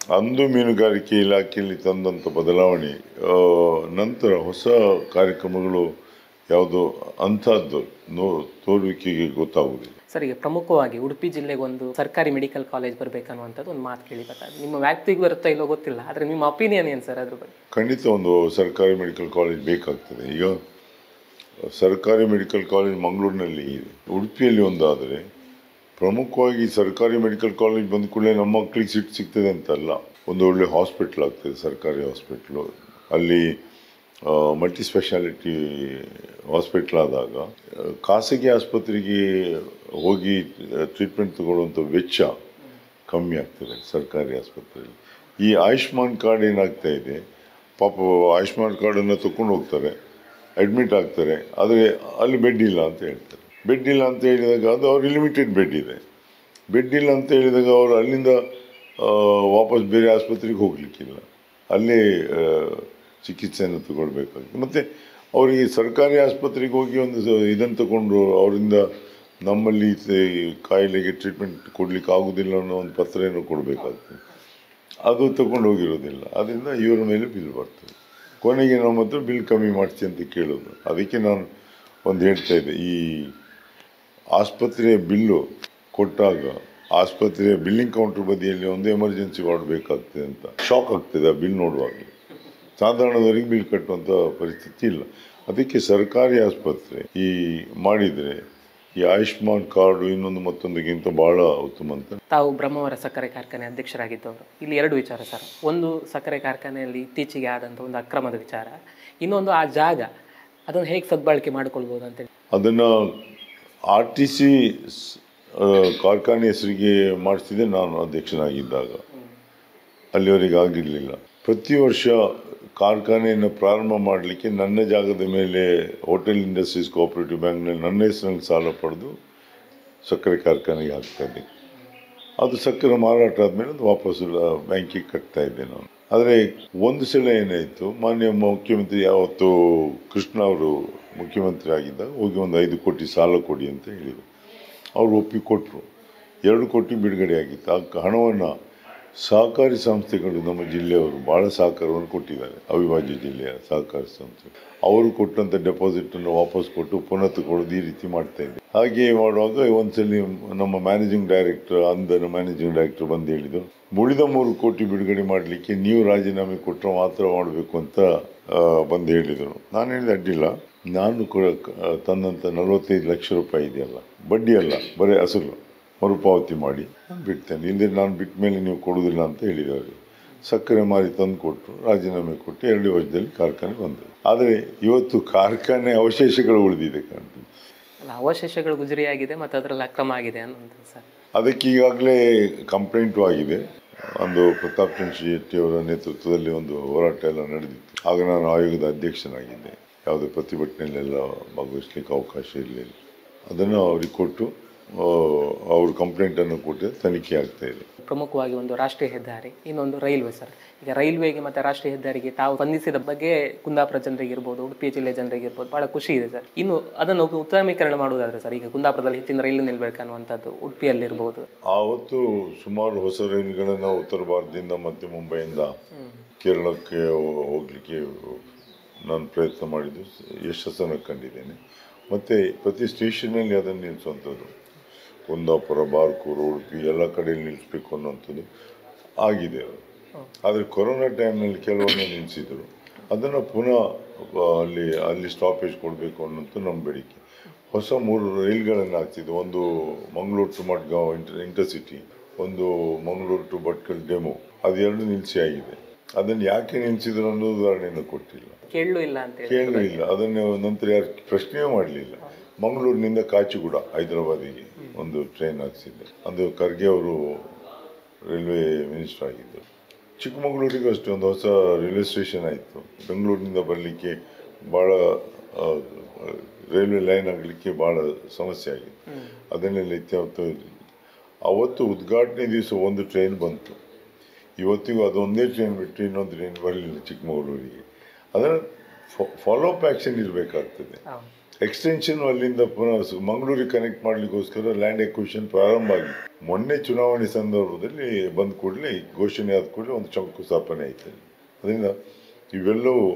Speaker 1: ಅಂದು ಮೀನುಗಾರಿಕೆ ಇಲಾಖೆಯಲ್ಲಿ ತಂದಂಥ ಬದಲಾವಣೆ ನಂತರ ಹೊಸ ಕಾರ್ಯಕ್ರಮಗಳು ಯಾವುದೋ ಅಂಥದ್ದು ನೋ ತೋರುವಿಕೆಗೆ ಗೊತ್ತಾಗುವುದಿಲ್ಲ.
Speaker 2: ಸರ್, ಈಗ ಪ್ರಮುಖವಾಗಿ ಉಡುಪಿ ಜಿಲ್ಲೆಗೆ ಒಂದು ಸರ್ಕಾರಿ ಮೆಡಿಕಲ್ ಕಾಲೇಜ್ ಬರಬೇಕನ್ನುವಂಥದ್ದು ಒಂದು ಮಾತು ಕೇಳಿ ಬರ್ತಾ ಇದೆ. ನಿಮ್ಮ ವ್ಯಾಪ್ತಿಗೆ ಬರುತ್ತಾ ಇಲ್ಲೋ ಗೊತ್ತಿಲ್ಲ, ಆದರೆ ನಿಮ್ಮ ಒಪಿನಿಯನ್ ಏನು ಸರ್ ಅದ್ರ ಬಗ್ಗೆ?
Speaker 1: ಖಂಡಿತ ಒಂದು ಸರ್ಕಾರಿ ಮೆಡಿಕಲ್ ಕಾಲೇಜ್ ಬೇಕಾಗ್ತದೆ. ಈಗ ಸರ್ಕಾರಿ ಮೆಡಿಕಲ್ ಕಾಲೇಜ್ ಮಂಗಳೂರಿನಲ್ಲಿ ಇದೆ, ಉಡುಪಿಯಲ್ಲಿ ಒಂದಾದರೆ ಪ್ರಮುಖವಾಗಿ ಸರ್ಕಾರಿ ಮೆಡಿಕಲ್ ಕಾಲೇಜ್ ಬಂದ ಕೂಡಲೇ ನಮ್ಮ ಮಕ್ಕಳಿಗೆ ಸಿಟ್ಟು ಸಿಗ್ತದೆ ಅಂತಲ್ಲ, ಒಂದು ಒಳ್ಳೆ ಹಾಸ್ಪಿಟ್ಲ್ ಆಗ್ತದೆ, ಸರ್ಕಾರಿ ಹಾಸ್ಪಿಟ್ಲು. ಅಲ್ಲಿ ಮಲ್ಟಿ ಸ್ಪೆಷಾಲಿಟಿ ಹಾಸ್ಪಿಟ್ಲ್ ಆದಾಗ ಖಾಸಗಿ ಆಸ್ಪತ್ರೆಗೆ ಹೋಗಿ ಟ್ರೀಟ್ಮೆಂಟ್ ತಗೊಳ್ಳುವಂಥ ವೆಚ್ಚ ಕಮ್ಮಿ ಆಗ್ತದೆ ಸರ್ಕಾರಿ ಆಸ್ಪತ್ರೆಯಲ್ಲಿ. ಈ ಆಯುಷ್ಮಾನ್ ಕಾರ್ಡ್ ಏನಾಗ್ತಾ ಇದೆ, ಪಾಪ ಆಯುಷ್ಮಾನ್ ಕಾರ್ಡನ್ನು ತಗೊಂಡು ಹೋಗ್ತಾರೆ, ಅಡ್ಮಿಟ್ ಆಗ್ತಾರೆ, ಆದರೆ ಅಲ್ಲಿ ಬೆಡ್ ಇಲ್ಲ ಅಂತ ಹೇಳ್ತಾರೆ. ಬೆಡ್ ಇಲ್ಲ ಅಂತ ಹೇಳಿದಾಗ ಅದು ಅವ್ರಿಗೆ ಲಿಮಿಟೆಡ್ ಬೆಡ್ ಇದೆ. ಬೆಡ್ ಇಲ್ಲ ಅಂತ ಹೇಳಿದಾಗ ಅವರು ಅಲ್ಲಿಂದ ವಾಪಸ್ ಬೇರೆ ಆಸ್ಪತ್ರೆಗೆ ಹೋಗಲಿಕ್ಕಿಲ್ಲ, ಅಲ್ಲೇ ಚಿಕಿತ್ಸೆಯನ್ನು ತಗೊಳ್ಬೇಕಾಗ್ತದೆ. ಮತ್ತು ಅವರಿಗೆ ಸರ್ಕಾರಿ ಆಸ್ಪತ್ರೆಗೆ ಹೋಗಿ ಒಂದು ಇದನ್ನು ತಗೊಂಡು ಅವರಿಂದ ನಮ್ಮಲ್ಲಿ ಕಾಯಿಲೆಗೆ ಟ್ರೀಟ್ಮೆಂಟ್ ಕೊಡಲಿಕ್ಕೆ ಆಗೋದಿಲ್ಲ ಅನ್ನೋ ಒಂದು ಪತ್ರವನ್ನು ಕೊಡಬೇಕಾಗ್ತದೆ. ಅದು ತಗೊಂಡು ಹೋಗಿರೋದಿಲ್ಲ, ಅದರಿಂದ ಇವರ ಮೇಲೆ ಬಿಲ್ ಬರ್ತದೆ. ಕೊನೆಗೆ ನಮ್ಮ ಹತ್ರ ಬಿಲ್ ಕಮ್ಮಿ ಮಾಡಿಸಿ ಅಂತ ಕೇಳೋದು. ಅದಕ್ಕೆ ನಾನು ಒಂದು ಹೇಳ್ತಾ ಇದ್ದೆ, ಈ ಆಸ್ಪತ್ರೆಯ ಬಿಲ್ಲು ಕೊಟ್ಟಾಗ ಆಸ್ಪತ್ರೆಯ ಬಿಲ್ಲಿಂಗ್ ಕೌಂಟರ್ ಬದಿಯಲ್ಲಿ ಒಂದು ಎಮರ್ಜೆನ್ಸಿ ವಾರ್ಡ್ ಬೇಕಾಗ್ತದೆ ಅಂತ ಶಾಕ್ ಆಗ್ತದೆ ಆ ಬಿಲ್ ನೋಡುವಾಗ. ಸಾಧಾರಣದವರಿಗೆ ಬಿಲ್ ಕಟ್ಟುವಂಥ ಪರಿಸ್ಥಿತಿ ಇಲ್ಲ. ಅದಕ್ಕೆ ಸರ್ಕಾರಿ ಆಸ್ಪತ್ರೆ ಈ ಮಾಡಿದರೆ ಈ ಆಯುಷ್ಮಾನ್ ಕಾರ್ಡು ಇನ್ನೊಂದು ಮತ್ತೊಂದಕ್ಕಿಂತ ಭಾಳ ಉತ್ತಮ ಅಂತ.
Speaker 2: ತಾವು ಬ್ರಹ್ಮಾವರ ಸಕ್ಕರೆ ಕಾರ್ಖಾನೆ ಅಧ್ಯಕ್ಷರಾಗಿದ್ದವರು. ಇಲ್ಲಿ ಎರಡು ವಿಚಾರ ಸರ್. ಒಂದು, ಸಕ್ಕರೆ ಕಾರ್ಖಾನೆಯಲ್ಲಿ ಇತ್ತೀಚೆಗೆ ಆದಂಥ ಒಂದು ಅಕ್ರಮದ ವಿಚಾರ. ಇನ್ನೊಂದು, ಆ ಜಾಗ ಅದನ್ನು ಹೇಗೆ ಸದ್ಬಳಕೆ ಮಾಡಿಕೊಳ್ಬೋದು ಅಂತೇಳಿ.
Speaker 1: ಅದನ್ನು ಆರ್ ಟಿ ಸಿ ಕಾರ್ಖಾನೆ ಹೆಸರಿಗೆ ಮಾಡಿಸಿದೆ ನಾನು ಅಧ್ಯಕ್ಷನಾಗಿದ್ದಾಗ. ಅಲ್ಲಿವರೆಗೆ ಆಗಿರಲಿಲ್ಲ. ಪ್ರತಿ ವರ್ಷ ಕಾರ್ಖಾನೆಯನ್ನು ಪ್ರಾರಂಭ ಮಾಡಲಿಕ್ಕೆ ನನ್ನ ಜಾಗದ ಮೇಲೆ ಹೋಟೆಲ್ ಇಂಡಸ್ಟ್ರೀಸ್ ಕೋಆಪರೇಟಿವ್ ಬ್ಯಾಂಕ್ನಲ್ಲಿ ನನ್ನ ಹೆಸರಲ್ಲಿ ಸಾಲ ಪಡೆದು ಸಕ್ಕರೆ ಕಾರ್ಖಾನೆಗೆ ಹಾಕ್ತಾಯಿದ್ದೆ. ಅದು ಸಕ್ಕರೆ ಮಾರಾಟ ಆದಮೇಲೆ ಅದು ವಾಪಸ್ಸು ಬ್ಯಾಂಕಿಗೆ ಕಟ್ತಾ ಇದ್ದೆ ನಾನು. ಆದರೆ ಒಂದು ಸಲ ಏನಾಯಿತು, ಮಾನ್ಯ ಮುಖ್ಯಮಂತ್ರಿ ಯಾವತ್ತು ಕೃಷ್ಣ ಅವರು ಮುಖ್ಯಮಂತ್ರಿ ಆಗಿದ್ದಾಗ ಹೋಗಿ ಒಂದು ಐದು ಕೋಟಿ ಸಾಲ ಕೊಡಿ ಅಂತ ಹೇಳಿದರು. ಅವರು ಒಪ್ಪಿಕೊಟ್ರು. ಎರಡು ಕೋಟಿ ಬಿಡುಗಡೆ ಆಗಿತ್ತು. ಆ ಹಣವನ್ನು ಸಹಕಾರಿ ಸಂಸ್ಥೆಗಳು ನಮ್ಮ ಜಿಲ್ಲೆಯವರು ಭಾಳ ಸಹಕಾರವನ್ನು ಕೊಟ್ಟಿದ್ದಾರೆ. ಅವಿಭಾಜ್ಯ ಜಿಲ್ಲೆಯ ಸಹಕಾರಿ ಸಂಸ್ಥೆ ಅವರು ಕೊಟ್ಟಂಥ ಡೆಪಾಸಿಟನ್ನು ವಾಪಸ್ ಕೊಟ್ಟು ಪುನಃ ತಗೊಳ್ಳೋದು ಈ ರೀತಿ ಮಾಡ್ತಾಯಿದ್ದೆ. ಹಾಗೆ ಮಾಡುವಾಗ ಒಂದ್ಸಲಿ ನಮ್ಮ ಮ್ಯಾನೇಜಿಂಗ್ ಡೈರೆಕ್ಟರ್ ಅಂದನ ಮ್ಯಾನೇಜಿಂಗ್ ಡೈರೆಕ್ಟರ್ ಬಂದು ಹೇಳಿದರು, ಉಳಿದ ಮೂರು ಕೋಟಿ ಬಿಡುಗಡೆ ಮಾಡಲಿಕ್ಕೆ ನೀವು ರಾಜೀನಾಮೆ ಕೊಟ್ಟರೆ ಮಾತ್ರ ಮಾಡಬೇಕು ಅಂತ ಬಂದು ಹೇಳಿದರು. ನಾನು ಹೇಳಿದೆ ಅಡ್ಡಿಲ್ಲ, ನಾನು ಕೂಡ ತಂದಂಥ ನಲವತ್ತೈದು ಲಕ್ಷ ರೂಪಾಯಿ ಇದೆಯಲ್ಲ, ಬಡ್ಡಿ ಅಲ್ಲ ಬರೀ ಅಸಲು ಮರುಪಾವತಿ ಮಾಡಿ ನಾನು ಬಿಡ್ತೇನೆ, ಇಲ್ಲದೆ ನಾನು ಬಿಟ್ಟ ಮೇಲೆ ನೀವು ಕೊಡೋದಿಲ್ಲ ಅಂತ ಹೇಳಿದವರು. ಸಕ್ಕರೆ ಮಾರಿ ತಂದು ಕೊಟ್ಟರು, ರಾಜೀನಾಮೆ ಕೊಟ್ಟು ಎರಡು ವರ್ಷದಲ್ಲಿ ಕಾರ್ಖಾನೆ ಬಂದರು. ಆದರೆ ಇವತ್ತು ಕಾರ್ಖಾನೆ ಅವಶೇಷಗಳು ಉಳಿದಿದೆ ಕಾಣ್ತದೆ.
Speaker 2: ಅವಶೇಷಗಳು ಗುಜರಿಯಾಗಿದೆ ಮತ್ತು ಅದರಲ್ಲಿ ಅಕ್ರಮ ಆಗಿದೆ ಅನ್ನೋದು ಸರ್.
Speaker 1: ಅದಕ್ಕೆ ಈಗಾಗಲೇ ಕಂಪ್ಲೇಂಟು ಆಗಿದೆ. ಒಂದು ಪ್ರತಾಪ್ ಚಂದ್ರ ಶೆಟ್ಟಿ ಅವರ ನೇತೃತ್ವದಲ್ಲಿ ಒಂದು ಹೋರಾಟ ಎಲ್ಲ ನಡೆದಿತ್ತು. ಆಗ ನಾನು ಆಯೋಗದ ಅಧ್ಯಕ್ಷನಾಗಿದ್ದೆ. ಯಾವುದೇ ಪ್ರತಿಭಟನೆಯಲ್ಲೆಲ್ಲ ಭಾಗವಹಿಸ್ಲಿಕ್ಕೆ ಅವಕಾಶ ಇರಲಿಲ್ಲ. ಅದನ್ನು ಅವ್ರಿಗೆ ಕೊಟ್ಟು ಅವ್ರ ಕಂಪ್ಲೇಂಟನ್ನು ಕೊಟ್ಟು ತನಿಖೆ ಆಗ್ತಾ ಇದೆ.
Speaker 2: ಪ್ರಮುಖವಾಗಿ ಒಂದು ರಾಷ್ಟ್ರೀಯ ಹೆದ್ದಾರಿ, ಇನ್ನೊಂದು ರೈಲ್ವೆ ಸರ್. ಈಗ ರೈಲ್ವೆಗೆ ಮತ್ತು ರಾಷ್ಟ್ರೀಯ ಹೆದ್ದಾರಿಗೆ ತಾವು ಸ್ಪಂದಿಸಿದ ಬಗ್ಗೆ ಕುಂದಾಪುರ ಜನರಿಗೆ ಇರ್ಬೋದು, ಉಡುಪಿ ಜಿಲ್ಲೆ ಜನರಿಗೆ ಇರ್ಬೋದು, ಭಾಳ ಖುಷಿ ಇದೆ ಸರ್. ಇನ್ನು ಅದನ್ನು ಉತ್ತಮೀಕರಣ ಮಾಡುವುದಾದ್ರೆ ಸರ್, ಈಗ ಕುಂದಾಪುರದಲ್ಲಿ ಹೆಚ್ಚಿನ ರೈಲು ನಿಲ್ಬೇಕನ್ನುವಂಥದ್ದು ಉಡುಪಿಯಲ್ಲಿರ್ಬೋದು.
Speaker 1: ಆವತ್ತು ಸುಮಾರು ಹೊಸ ರೈಲುಗಳನ್ನು ಉತ್ತರ ಭಾರತದಿಂದ ಮತ್ತು ಮುಂಬೈಯಿಂದ ಕೇರಳಕ್ಕೆ ಹೋಗಲಿಕ್ಕೆ ನಾನು ಪ್ರಯತ್ನ ಮಾಡಿದ್ದು ಯಶಸ್ಸನ್ನು ಕಂಡಿದ್ದೇನೆ. ಮತ್ತು ಪ್ರತಿ ಸ್ಟೇಷನಲ್ಲಿ ಅದನ್ನು ನಿಲ್ಲಿಸುವಂಥದ್ದು, ಕುಂದಾಪುರ, ಬಾರ್ಕೂರು, ಉಡುಪಿ ಎಲ್ಲ ಕಡೆಯಲ್ಲಿ ನಿಲ್ಲಿಸಬೇಕು ಅನ್ನೋಂಥದ್ದು ಆಗಿದೆ. ಆದರೆ ಕೊರೋನಾ ಟೈಮ್ನಲ್ಲಿ ಕೆಲವೊಂದು ನಿಲ್ಲಿಸಿದರು. ಅದನ್ನು ಪುನಃ ಅಲ್ಲಿ ಅಲ್ಲಿ ಸ್ಟಾಪೇಜ್ ಕೊಡಬೇಕು ಅನ್ನೋಂಥ ನಮ್ಮ ಬೇಡಿಕೆ. ಹೊಸ ಮೂರು ರೈಲ್ಗಳನ್ನು ಹಾಕ್ತಿದ್ದು, ಒಂದು Mangaluru to Madgaon inter intercity, ಒಂದು ಮಂಗಳೂರು ಟು ಭಟ್ಕಲ್ ಡೆಮೋ, ಅದೆರಡು ನಿಲ್ಲಿಸಿ ಆಗಿದೆ. ಅದನ್ನು ಯಾಕೆ ನಿಲ್ಲಿಸಿದ್ರು ಅನ್ನೋದು ಉದಾಹರಣೆಯನ್ನು ಕೊಟ್ಟಿಲ್ಲ,
Speaker 2: ಕೇಳಲೂ ಇಲ್ಲ ಅಂತ
Speaker 1: ಕೇಳಲೂ ಇಲ್ಲ. ಅದನ್ನು ನಂತರ ಯಾರು ಪ್ರಶ್ನೆಯೇ ಮಾಡಲಿಲ್ಲ. ಮಂಗಳೂರಿನಿಂದ ಕಾಚಿಗೂಡ ಹೈದರಾಬಾದಿಗೆ ಒಂದು ಟ್ರೈನ್ ಹಾಕ್ಸಿದ್ದೆ. ಅದು ಖರ್ಗೆ ಅವರು ರೈಲ್ವೆ ಮಿನಿಸ್ಟರ್ ಆಗಿದ್ದರು. ಚಿಕ್ಕಮಗಳೂರಿಗೂ ಅಷ್ಟೇ ಒಂದು ಹೊಸ ರೈಲ್ವೆ ಸ್ಟೇಷನ್ ಆಯಿತು. ಬೆಂಗಳೂರಿನಿಂದ ಬರಲಿಕ್ಕೆ ಭಾಳ ರೈಲ್ವೆ ಲೈನ್ ಆಗಲಿಕ್ಕೆ ಭಾಳ ಸಮಸ್ಯೆ ಆಗಿತ್ತು. ಅದನ್ನೆಲ್ಲ ಇತ್ಯಾವತ್ತು ಅವತ್ತು ಉದ್ಘಾಟನೆ ದಿವಸ ಒಂದು ಟ್ರೈನ್ ಬಂತು. ಇವತ್ತಿಗೂ ಅದೊಂದೇ ಟ್ರೈನ್ ಬಿಟ್ಟು ಇನ್ನೊಂದು ಟ್ರೈನ್ ಬರಲಿಲ್ಲ ಚಿಕ್ಕಮಗಳೂರಿಗೆ. ಅದನ್ನು ಫಾಲೋ ಅಪ್ ಆ್ಯಕ್ಷನ್ ಇರಬೇಕಾಗ್ತದೆ. ಎಕ್ಸ್ಟೆನ್ಷನ್ ಅಲ್ಲಿಂದ ಪುನಃ ಸು- ಮಂಗಳೂರಿಗೆ ಕನೆಕ್ಟ್ ಮಾಡಲಿಕ್ಕೋಸ್ಕರ ಲ್ಯಾಂಡ್ ಎಕ್ವಿಷನ್ ಪ್ರಾರಂಭ ಆಗಿ ಮೊನ್ನೆ ಚುನಾವಣೆ ಸಂದರ್ಭದಲ್ಲಿ ಬಂದ ಕೂಡಲೇ ಘೋಷಣೆ ಆದ ಕೂಡಲೇ ಒಂದು ಶಂಕುಸ್ಥಾಪನೆ ಆಯ್ತು. ಅದರಿಂದ ಇವೆಲ್ಲವೂ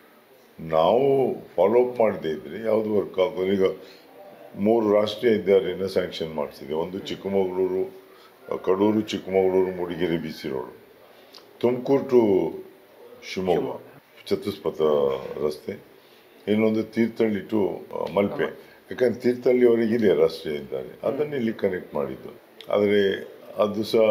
Speaker 1: ನಾವು ಫಾಲೋ ಅಪ್ ಮಾಡದೇ ಇದ್ರೆ ಯಾವುದು ವರ್ಕ್ ಆಗೋದು. ಈಗ ಮೂರು ರಾಷ್ಟ್ರೀಯ ಹೆದ್ದಾರಿಯನ್ನು ಸ್ಯಾಂಕ್ಷನ್ ಮಾಡಿಸಿದೆ. ಒಂದು Chikkamagaluru Kadur Chikkamagaluru Mudigere B C road, Tumakuru to Shivamogga ಚತುಷ್ಪಥ ರಸ್ತೆ, ಇನ್ನೊಂದು ತೀರ್ಥಹಳ್ಳಿ ಟು ಮಲ್ಪೆ. ಯಾಕಂದ್ರೆ ತೀರ್ಥಹಳ್ಳಿವರೆಗಿದೆ ರಾಷ್ಟ್ರೀಯ ಹೆದ್ದಾರಿ, ಅದನ್ನು ಇಲ್ಲಿ ಕನೆಕ್ಟ್ ಮಾಡಿದ್ದು. ಆದರೆ ಅದು ಸಹ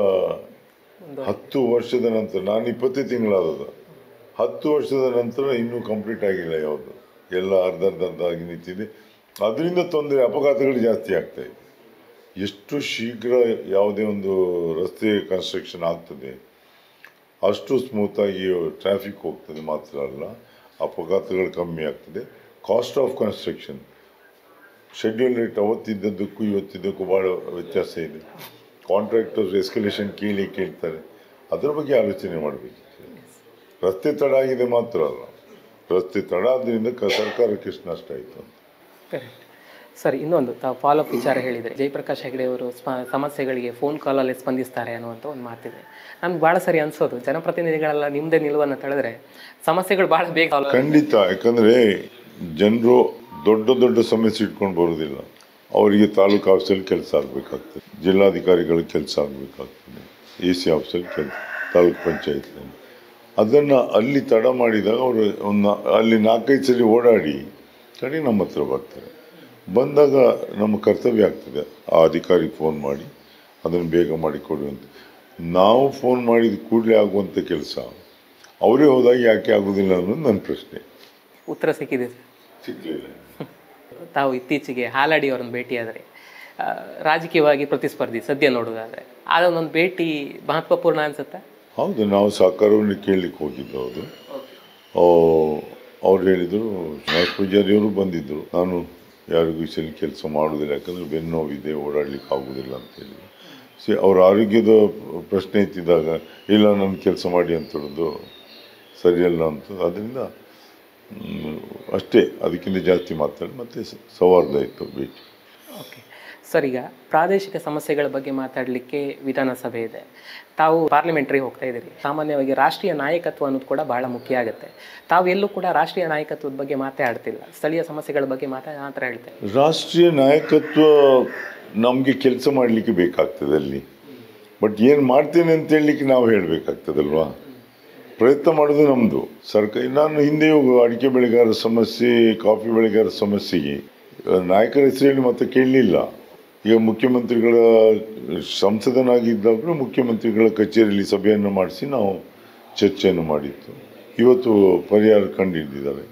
Speaker 1: ಹತ್ತು ವರ್ಷದ ನಂತರ, ನಾನು ಇಪ್ಪತ್ತೈದು ತಿಂಗಳಾದದ, ಹತ್ತು ವರ್ಷದ ನಂತರ ಇನ್ನೂ ಕಂಪ್ಲೀಟ್ ಆಗಿಲ್ಲ. ಯಾವುದು ಎಲ್ಲ ಅರ್ಧ ಅರ್ಧ ಅರ್ಧ ಆಗಿ ನಿಂತಿದೆ. ಅದರಿಂದ ತೊಂದರೆ, ಅಪಘಾತಗಳು ಜಾಸ್ತಿ ಆಗ್ತಾಯಿದೆ. ಎಷ್ಟು ಶೀಘ್ರ ಯಾವುದೇ ಒಂದು ರಸ್ತೆ ಕನ್ಸ್ಟ್ರಕ್ಷನ್ ಆಗ್ತದೆ ಅಷ್ಟು ಸ್ಮೂತಾಗಿ ಟ್ರಾಫಿಕ್ ಹೋಗ್ತದೆ. ಮಾತ್ರ ಅಲ್ಲ, ಅಪಘಾತಗಳು ಕಮ್ಮಿ ಆಗ್ತದೆ. Cost of construction schedule rate ಅವತ್ತಿದ್ದದ್ದಕ್ಕೂ ಇವತ್ತಿದ್ದಕ್ಕೂ ಭಾಳ ವ್ಯತ್ಯಾಸ ಇದೆ. ಕಾಂಟ್ರಾಕ್ಟರ್ಸ್ ಎಸ್ಕಲೇಷನ್ ಕೇಳಿ ಕೇಳ್ತಾರೆ. ಅದರ ಬಗ್ಗೆ ಆಲೋಚನೆ ಮಾಡಬೇಕು. ರಸ್ತೆ ತಡ ಆಗಿದೆ ಮಾತ್ರ ಅಲ್ಲ, ರಸ್ತೆ ತಡ ಆದ್ದರಿಂದ ಕ ಸರ್ಕಾರಕ್ಕೆ ಎಷ್ಟು ನಷ್ಟ ಆಯಿತು ಅಂತ.
Speaker 2: Correct sir. ಇನ್ನೊಂದು ತಾವು ಫಾಲೋಅಪ್ ವಿಚಾರ ಹೇಳಿದರೆ, ಜಯಪ್ರಕಾಶ್ ಹೆಗಡೆ ಅವರು ಸ್ಪ ಸಮಸ್ಯೆಗಳಿಗೆ ಫೋನ್ ಕಾಲಲ್ಲಿ ಸ್ಪಂದಿಸ್ತಾರೆ ಅನ್ನುವಂಥ ಒಂದು ಮಾತಿದೆ. ನಮ್ಗೆ ಭಾಳ ಸರಿ ಅನಿಸೋದು, ಜನಪ್ರತಿನಿಧಿಗಳೆಲ್ಲ ನಿಮ್ಮದೇ ನಿಲುವನ್ನು ತಳೆದ್ರೆ ಸಮಸ್ಯೆಗಳು ಭಾಳ ಬೇಗ.
Speaker 1: ಖಂಡಿತ. ಯಾಕಂದರೆ ಜನರು ದೊಡ್ಡ ದೊಡ್ಡ ಸಮಸ್ಯೆ ಇಟ್ಕೊಂಡು ಬರೋದಿಲ್ಲ. ಅವರಿಗೆ ತಾಲೂಕು ಆಫೀಸಲ್ಲಿ ಕೆಲಸ ಆಗಬೇಕಾಗ್ತದೆ, ಜಿಲ್ಲಾಧಿಕಾರಿಗಳಿಗೆ ಕೆಲಸ ಆಗಬೇಕಾಗ್ತದೆ, ಎ ಸಿ ಆಫೀಸಲ್ಲಿ ಕೆಲಸ, ತಾಲೂಕು ಪಂಚಾಯತ್ನಲ್ಲಿ. ಅದನ್ನು ಅಲ್ಲಿ ತಡ ಮಾಡಿದಾಗ ಅವರು ಒಂದು ಅಲ್ಲಿ ನಾಲ್ಕೈದು ಸರಿ ಓಡಾಡಿ ಕಡೆ ನಮ್ಮ ಹತ್ರ ಬರ್ತಾರೆ. ಬಂದಾಗ ನಮ್ಮ ಕರ್ತವ್ಯ ಆಗ್ತದೆ ಆ ಅಧಿಕಾರಿಗೆ ಫೋನ್ ಮಾಡಿ ಅದನ್ನು ಬೇಗ ಮಾಡಿಕೊಡಿ ಅಂತ. ನಾವು ಫೋನ್ ಮಾಡಿದ ಕೂಡಲೇ ಆಗುವಂಥ ಕೆಲಸ ಅವರೇ ಹೋದಾಗ ಯಾಕೆ ಆಗೋದಿಲ್ಲ ಅನ್ನೋದು ನನ್ನ ಪ್ರಶ್ನೆ.
Speaker 2: ಉತ್ತರ ಸಿಕ್ಕಿದೆ
Speaker 1: ಸಿಕ್ಕಲಿಲ್ಲ.
Speaker 2: ತಾವು ಇತ್ತೀಚೆಗೆ ಹಾಲಾಡಿ ಅವರನ್ನು ಭೇಟಿಯಾದರೆ, ರಾಜಕೀಯವಾಗಿ ಪ್ರತಿಸ್ಪರ್ಧಿ ಸದ್ಯ ನೋಡೋದಾದರೆ ಅದೊಂದೊಂದು ಭೇಟಿ ಮಹತ್ವಪೂರ್ಣ ಅನಿಸುತ್ತಾ?
Speaker 1: ಹೌದು, ನಾವು ಸಹಕಾರವನ್ನು ಕೇಳಲಿಕ್ಕೆ ಹೋಗಿದ್ದು. ಹೌದು, ಅವ್ರು ಹೇಳಿದರು, ಶ್ರೀನಿವಾಸ ಪೂಜಾರಿಯವರು ಬಂದಿದ್ದರು. ನಾನು ಯಾರಿಗೂ ಈ ಸಲ ಕೆಲಸ ಮಾಡೋದಿಲ್ಲ, ಯಾಕಂದರೆ ಬೆನ್ನು ನೋವಿದೆ, ಓಡಾಡ್ಲಿಕ್ಕೆ ಆಗೋದಿಲ್ಲ ಅಂತೇಳಿ. ಸಿ ಅವ್ರ ಆರೋಗ್ಯದ ಪ್ರಶ್ನೆ ಎತ್ತಿದಾಗ ಇಲ್ಲ ನನ್ನ ಕೆಲಸ ಮಾಡಿ ಅಂತ ಹೇಳೋದು ಸರಿಯಲ್ಲ ಅಂತ. ಅದರಿಂದ ಅಷ್ಟೇ, ಅದಕ್ಕಿಂತ ಜಾಸ್ತಿ ಮಾತಾಡಿ ಮತ್ತೆ ಸೌಹಾರ್ದ ಇತ್ತು ಭೇಟಿ.
Speaker 2: ಓಕೆ ಸರ್, ಈಗ ಪ್ರಾದೇಶಿಕ ಸಮಸ್ಯೆಗಳ ಬಗ್ಗೆ ಮಾತಾಡಲಿಕ್ಕೆ ವಿಧಾನಸಭೆ ಇದೆ, ತಾವು ಪಾರ್ಲಿಮೆಂಟ್ರಿ ಹೋಗ್ತಾ ಇದ್ದೀರಿ. ಸಾಮಾನ್ಯವಾಗಿ ರಾಷ್ಟ್ರೀಯ ನಾಯಕತ್ವ ಅನ್ನೋದು ಕೂಡ ಭಾಳ ಮುಖ್ಯ ಆಗುತ್ತೆ. ತಾವು ಎಲ್ಲೂ ಕೂಡ ರಾಷ್ಟ್ರೀಯ ನಾಯಕತ್ವದ ಬಗ್ಗೆ ಮಾತಾಡ್ತಿಲ್ಲ, ಸ್ಥಳೀಯ ಸಮಸ್ಯೆಗಳ ಬಗ್ಗೆ ಮಾತಾ ಮಾತ್ರ ಹೇಳ್ತೇವೆ.
Speaker 1: ರಾಷ್ಟ್ರೀಯ ನಾಯಕತ್ವ ನಮಗೆ ಕೆಲಸ ಮಾಡಲಿಕ್ಕೆ ಬೇಕಾಗ್ತದೆ ಅಲ್ಲಿ. ಬಟ್ ಏನು ಮಾಡ್ತೇನೆ ಅಂತ ಹೇಳಲಿಕ್ಕೆ ನಾವು ಹೇಳಬೇಕಾಗ್ತದಲ್ವಾ. ಪ್ರಯತ್ನ ಮಾಡೋದು ನಮ್ಮದು. ಸರ್ಕಾರ, ನಾನು ಹಿಂದೆಯೂ ಅಡಿಕೆ ಬೆಳೆಗಾರರ ಸಮಸ್ಯೆ, ಕಾಫಿ ಬೆಳೆಗಾರರ ಸಮಸ್ಯೆಗೆ ನಾಯಕರ ಹೆಸರೇನು ಮತ್ತೆ ಕೇಳಲಿಲ್ಲ. ಈಗ ಮುಖ್ಯಮಂತ್ರಿಗಳ ಸಂಸದನಾಗಿದ್ದಾಗಲೂ ಮುಖ್ಯಮಂತ್ರಿಗಳ ಕಚೇರಿಯಲ್ಲಿ ಸಭೆಯನ್ನು ಮಾಡಿಸಿ ನಾವು ಚರ್ಚೆಯನ್ನು ಮಾಡಿತ್ತು. ಇವತ್ತು ಪರಿಹಾರ ಕಂಡಿದ್ದಾರೆ.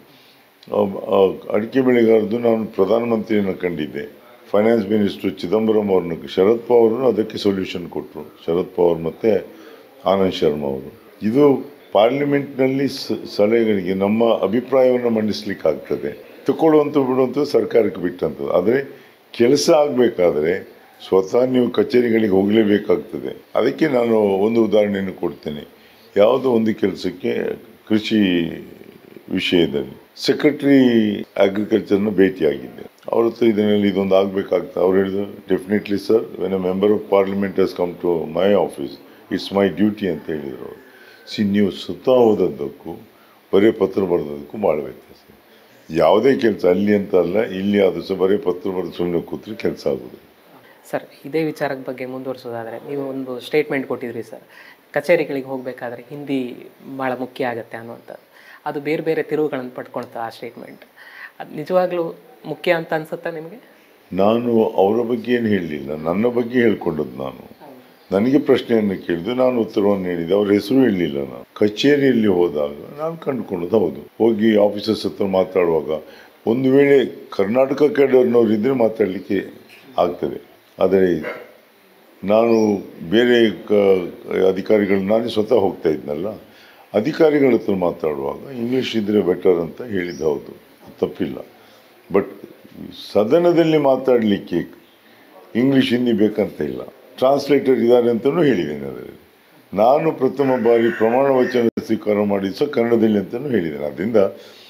Speaker 1: ಅಡಿಕೆ ಬೆಳೆಗಾರದ್ದು ನಾನು ಪ್ರಧಾನಮಂತ್ರಿಯನ್ನು ಕಂಡಿದ್ದೆ, ಫೈನಾನ್ಸ್ ಮಿನಿಸ್ಟ್ರು ಚಿದಂಬರಂ ಅವ್ರನ್ನ, ಶರದ್ ಪವಾರ್ನು ಅದಕ್ಕೆ ಸೊಲ್ಯೂಷನ್ ಕೊಟ್ಟರು, ಶರದ್ ಪವಾರ್ ಮತ್ತು ಆನಂದ್ ಶರ್ಮಾ ಅವರು. ಇದು ಪಾರ್ಲಿಮೆಂಟ್ನಲ್ಲಿ ಸಲಹೆಗಳಿಗೆ ನಮ್ಮ ಅಭಿಪ್ರಾಯವನ್ನು ಮಂಡಿಸ್ಲಿಕ್ಕಾಗ್ತದೆ. ತಗೊಳ್ಳುವಂಥ ಬಿಡುವಂಥ ಸರ್ಕಾರಕ್ಕೆ ಬಿಟ್ಟಂಥದ್ದು. ಆದರೆ ಕೆಲಸ ಆಗಬೇಕಾದ್ರೆ ಸ್ವತಃ ನೀವು ಕಚೇರಿಗಳಿಗೆ ಹೋಗಲೇಬೇಕಾಗ್ತದೆ. ಅದಕ್ಕೆ ನಾನು ಒಂದು ಉದಾಹರಣೆಯನ್ನು ಕೊಡ್ತೇನೆ. ಯಾವುದೋ ಒಂದು ಕೆಲಸಕ್ಕೆ ಕೃಷಿ ವಿಷಯದಲ್ಲಿ ಸೆಕ್ರೆಟರಿ ಅಗ್ರಿಕಲ್ಚರ್ನ ಭೇಟಿಯಾಗಿದ್ದೆ. ಅವ್ರ ಹತ್ರ ಇದನ್ನಲ್ಲಿ ಇದೊಂದು ಆಗಬೇಕಾಗ್ತದೆ. ಅವ್ರು ಹೇಳಿದ್ರು, definitely sir, when a member of parliament has come to my office, it's my duty ಅಂತ ಹೇಳಿದರು ಅವರು. ಸಿ ನೀವು ಸ್ವತಃ ಓದೋದಕ್ಕೂ ಬರೀ ಪತ್ರ ಬರೆದೋದಕ್ಕೂ ಭಾಳ ವ್ಯತ್ಯಾಸ. ಯಾವುದೇ ಕೆಲಸ ಅಲ್ಲಿ ಅಂತ ಅಲ್ಲ, ಇಲ್ಲಿ ಆದರೂ ಸಹ ಬರೀ ಪತ್ರ ಬರೆದು ಸುಮ್ಮನೆ ಕೂತ್ರೆ ಕೆಲಸ ಆಗೋದು.
Speaker 2: ಸರ್, ಇದೇ ವಿಚಾರದ ಬಗ್ಗೆ ಮುಂದುವರಿಸೋದಾದರೆ, ನೀವು ಒಂದು ಸ್ಟೇಟ್ಮೆಂಟ್ ಕೊಟ್ಟಿದ್ರಿ ಸರ್, ಕಚೇರಿಗಳಿಗೆ ಹೋಗಬೇಕಾದ್ರೆ ಹಿಂದಿ ಭಾಳ ಮುಖ್ಯ ಆಗುತ್ತೆ ಅನ್ನುವಂಥದ್ದು. ಅದು ಬೇರೆ ಬೇರೆ ತಿರುವುಗಳನ್ನು ಪಡ್ಕೊಳ್ತಾ ಆ ಸ್ಟೇಟ್ಮೆಂಟ್, ಅದು ನಿಜವಾಗ್ಲೂ ಮುಖ್ಯ ಅಂತ ಅನಿಸುತ್ತಾ ನಿಮಗೆ?
Speaker 1: ನಾನು ಅವರ ಬಗ್ಗೆ ಏನು ಹೇಳಲಿಲ್ಲ, ನನ್ನ ಬಗ್ಗೆ ಹೇಳ್ಕೊಂಡದ್ದು. ನಾನು ನನಗೆ ಪ್ರಶ್ನೆಯನ್ನು ಕೇಳಿದ್ದು, ನಾನು ಉತ್ತರವನ್ನು ಹೇಳಿದೆ. ಅವ್ರ ಹೆಸರು ಹೇಳಲಿಲ್ಲ. ನಾನು ಕಚೇರಿಯಲ್ಲಿ ಹೋದಾಗ ನಾನು ಕಂಡುಕೊಂಡದ್ದು. ಹೌದು, ಹೋಗಿ ಆಫೀಸರ್ಸ್ ಹತ್ರ ಮಾತಾಡುವಾಗ ಒಂದು ವೇಳೆ ಕರ್ನಾಟಕ ಕೇಡರ್ನವ್ರು ಇದ್ದರೆ ಮಾತಾಡಲಿಕ್ಕೆ ಆಗ್ತದೆ. ಆದರೆ ನಾನು ಬೇರೆ ಕ ಅಧಿಕಾರಿಗಳು, ನಾನೇ ಸ್ವತಃ ಹೋಗ್ತಾ ಇದ್ನಲ್ಲ, ಅಧಿಕಾರಿಗಳ ಹತ್ರ ಮಾತಾಡುವಾಗ ಇಂಗ್ಲೀಷ್ ಇದ್ದರೆ ಬೆಟರ್ ಅಂತ ಹೇಳಿದ್ದು. ಹೌದು, ತಪ್ಪಿಲ್ಲ. ಬಟ್ ಸದನದಲ್ಲಿ ಮಾತಾಡಲಿಕ್ಕೆ ಇಂಗ್ಲೀಷ್ ಹಿಂದಿ ಬೇಕಂತ ಇಲ್ಲ, ಟ್ರಾನ್ಸ್ಲೇಟರ್ ಇದ್ದಾರೆ ಅಂತಲೂ ಹೇಳಿದ್ದೇನೆ. ಅದರಲ್ಲಿ ನಾನು ಪ್ರಥಮ ಬಾರಿ ಪ್ರಮಾಣ ವಚನ ಸ್ವೀಕಾರ ಮಾಡಿದ್ದು ಸಹ ಕನ್ನಡದಲ್ಲಿ ಅಂತಲೂ ಹೇಳಿದ್ದೇನೆ. ಅದರಿಂದ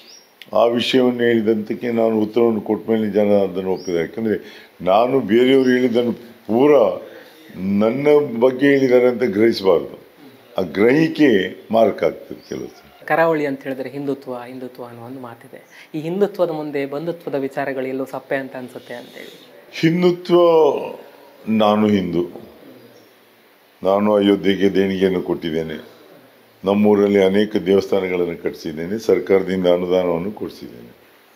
Speaker 1: ಆ ವಿಷಯವನ್ನು ಹೇಳಿದಂತಕ್ಕೆ ನಾನು ಉತ್ತರವನ್ನು ಕೊಟ್ಟ ಮೇಲೆ ಜನ ಅದನ್ನು ಒಪ್ಪಿದ್ದಾರೆ. ಯಾಕಂದರೆ ನಾನು ಬೇರೆಯವರು ಹೇಳಿದ್ದನ್ನು ಪೂರ ನನ್ನ ಬಗ್ಗೆ ಹೇಳಿದ್ದಾರೆ ಅಂತ ಗ್ರಹಿಸಬಾರ್ದು. ಆ ಗ್ರಹಿಕೆ ಮಾರ್ಕ್ ಆಗ್ತದೆ ಕೆಲವು.
Speaker 2: ಕರಾವಳಿ ಅಂತ ಹೇಳಿದ್ರೆ ಹಿಂದುತ್ವ ಹಿಂದುತ್ವ ಅನ್ನೋ ಒಂದು ಮಾತಿದೆ. ಈ ಹಿಂದುತ್ವದ ಮುಂದೆ ಬಂಧುತ್ವದ ವಿಚಾರಗಳು ಎಲ್ಲೋ ಸಪ್ಪೆ ಅಂತ ಅನ್ಸುತ್ತೆ ಅಂತೇಳಿ.
Speaker 1: ಹಿಂದುತ್ವ, ನಾನು ಹಿಂದೂ, ನಾನು ಅಯೋಧ್ಯೆಗೆ ದೇಣಿಗೆಯನ್ನು ಕೊಟ್ಟಿದ್ದೇನೆ, ನಮ್ಮೂರಲ್ಲಿ ಅನೇಕ ದೇವಸ್ಥಾನಗಳನ್ನು ಕಟ್ಟಿಸಿದ್ದೇನೆ, ಸರ್ಕಾರದಿಂದ ಅನುದಾನವನ್ನು ಕೊಡಿಸಿದ್ದೇನೆ.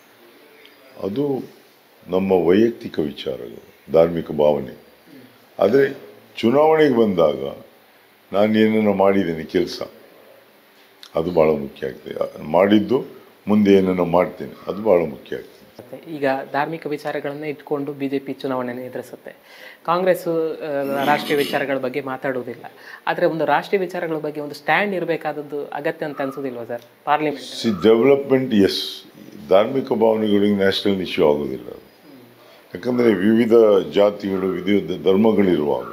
Speaker 1: ಅದು ನಮ್ಮ ವೈಯಕ್ತಿಕ ವಿಚಾರಗಳು, ಧಾರ್ಮಿಕ ಭಾವನೆ. ಆದರೆ ಚುನಾವಣೆಗೆ ಬಂದಾಗ ನಾನು ಏನನ್ನು ಮಾಡಿದ್ದೇನೆ ಕೆಲಸ, ಅದು ಭಾಳ ಮುಖ್ಯ ಆಗ್ತದೆ. ಮಾಡಿದ್ದು ಮುಂದೆ ಏನನ್ನು ಮಾಡ್ತೇನೆ, ಅದು ಭಾಳ ಮುಖ್ಯ ಆಗ್ತದೆ.
Speaker 2: ಈಗ ಧಾರ್ಮಿಕ ವಿಚಾರಗಳನ್ನೇ ಇಟ್ಕೊಂಡು ಬಿ ಜೆ ಪಿ ಚುನಾವಣೆಯನ್ನು ಎದುರಿಸುತ್ತೆ. ಕಾಂಗ್ರೆಸ್ಸು ರಾಷ್ಟ್ರೀಯ ವಿಚಾರಗಳ ಬಗ್ಗೆ ಮಾತಾಡುವುದಿಲ್ಲ. ಆದರೆ ಒಂದು ರಾಷ್ಟ್ರೀಯ ವಿಚಾರಗಳ ಬಗ್ಗೆ ಒಂದು ಸ್ಟ್ಯಾಂಡ್ ಇರಬೇಕಾದದ್ದು ಅಗತ್ಯ ಅಂತ ಅನ್ಸೋದಿಲ್ವಾ sir parliament?
Speaker 1: C development S, ಧಾರ್ಮಿಕ ಭಾವನೆಗಳಿಗೆ ನ್ಯಾಷನಲ್ ಇಶ್ಯೂ ಆಗೋದಿಲ್ಲ. ಯಾಕಂದರೆ ವಿವಿಧ ಜಾತಿಗಳು, ವಿವಿಧ ಧರ್ಮಗಳಿರುವಾಗ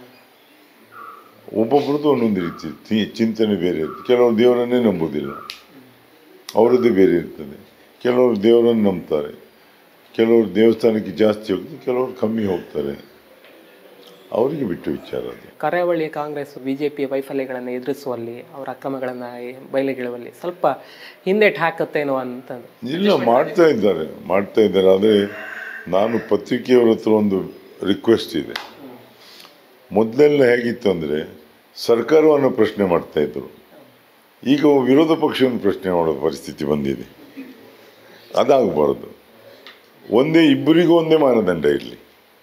Speaker 1: ಒಬ್ಬೊಬ್ರದ್ದು ಒಂದೊಂದು ರೀತಿ ಚಿಂತನೆ ಬೇರೆ ಇರ್ತದೆ. ಕೆಲವರು ದೇವರನ್ನೇ ನಂಬೋದಿಲ್ಲ, ಅವರದ್ದೇ ಬೇರೆ ಇರ್ತದೆ. ಕೆಲವರು ದೇವರನ್ನು ನಂಬ್ತಾರೆ, ಕೆಲವರು ದೇವಸ್ಥಾನಕ್ಕೆ ಜಾಸ್ತಿ ಹೋಗ್ತಾರೆ, ಕೆಲವರು ಕಮ್ಮಿ ಹೋಗ್ತಾರೆ. ಅವರಿಗೆ ಬಿಟ್ಟು ವಿಚಾರ ಅದು.
Speaker 2: ಕರಾವಳಿಯ ಕಾಂಗ್ರೆಸ್ ಬಿ ಜೆ ಪಿಯ ವೈಫಲ್ಯಗಳನ್ನು ಎದುರಿಸುವಲ್ಲಿ, ಅವರ ಅಕ್ರಮಗಳನ್ನು ಬಯಲಿಗೆಳುವಲ್ಲಿ ಸ್ವಲ್ಪ ಹಿಂದೆಟ್ಟು ಹಾಕುತ್ತೇನೋ ಅಂತ.
Speaker 1: ಇಲ್ಲ, ಮಾಡ್ತಾ ಇದ್ದಾರೆ ಮಾಡ್ತಾ ಇದ್ದಾರೆ ಆದರೆ ನಾನು ಪತ್ರಿಕೆಯವರ ಹತ್ರ ಒಂದು ರಿಕ್ವೆಸ್ಟ್ ಇದೆ. ಮೊದಲೆಲ್ಲ ಹೇಗಿತ್ತು ಅಂದರೆ ಸರ್ಕಾರವನ್ನು ಪ್ರಶ್ನೆ ಮಾಡ್ತಾಯಿದ್ರು, ಈಗ ವಿರೋಧ ಪಕ್ಷವನ್ನು ಪ್ರಶ್ನೆ ಮಾಡೋ ಪರಿಸ್ಥಿತಿ ಬಂದಿದೆ. ಅದಾಗಬಾರ್ದು. ಒಂದೇ, ಇಬ್ಬರಿಗೂ ಒಂದೇ ಮಾನದಂಡ ಇರಲಿ.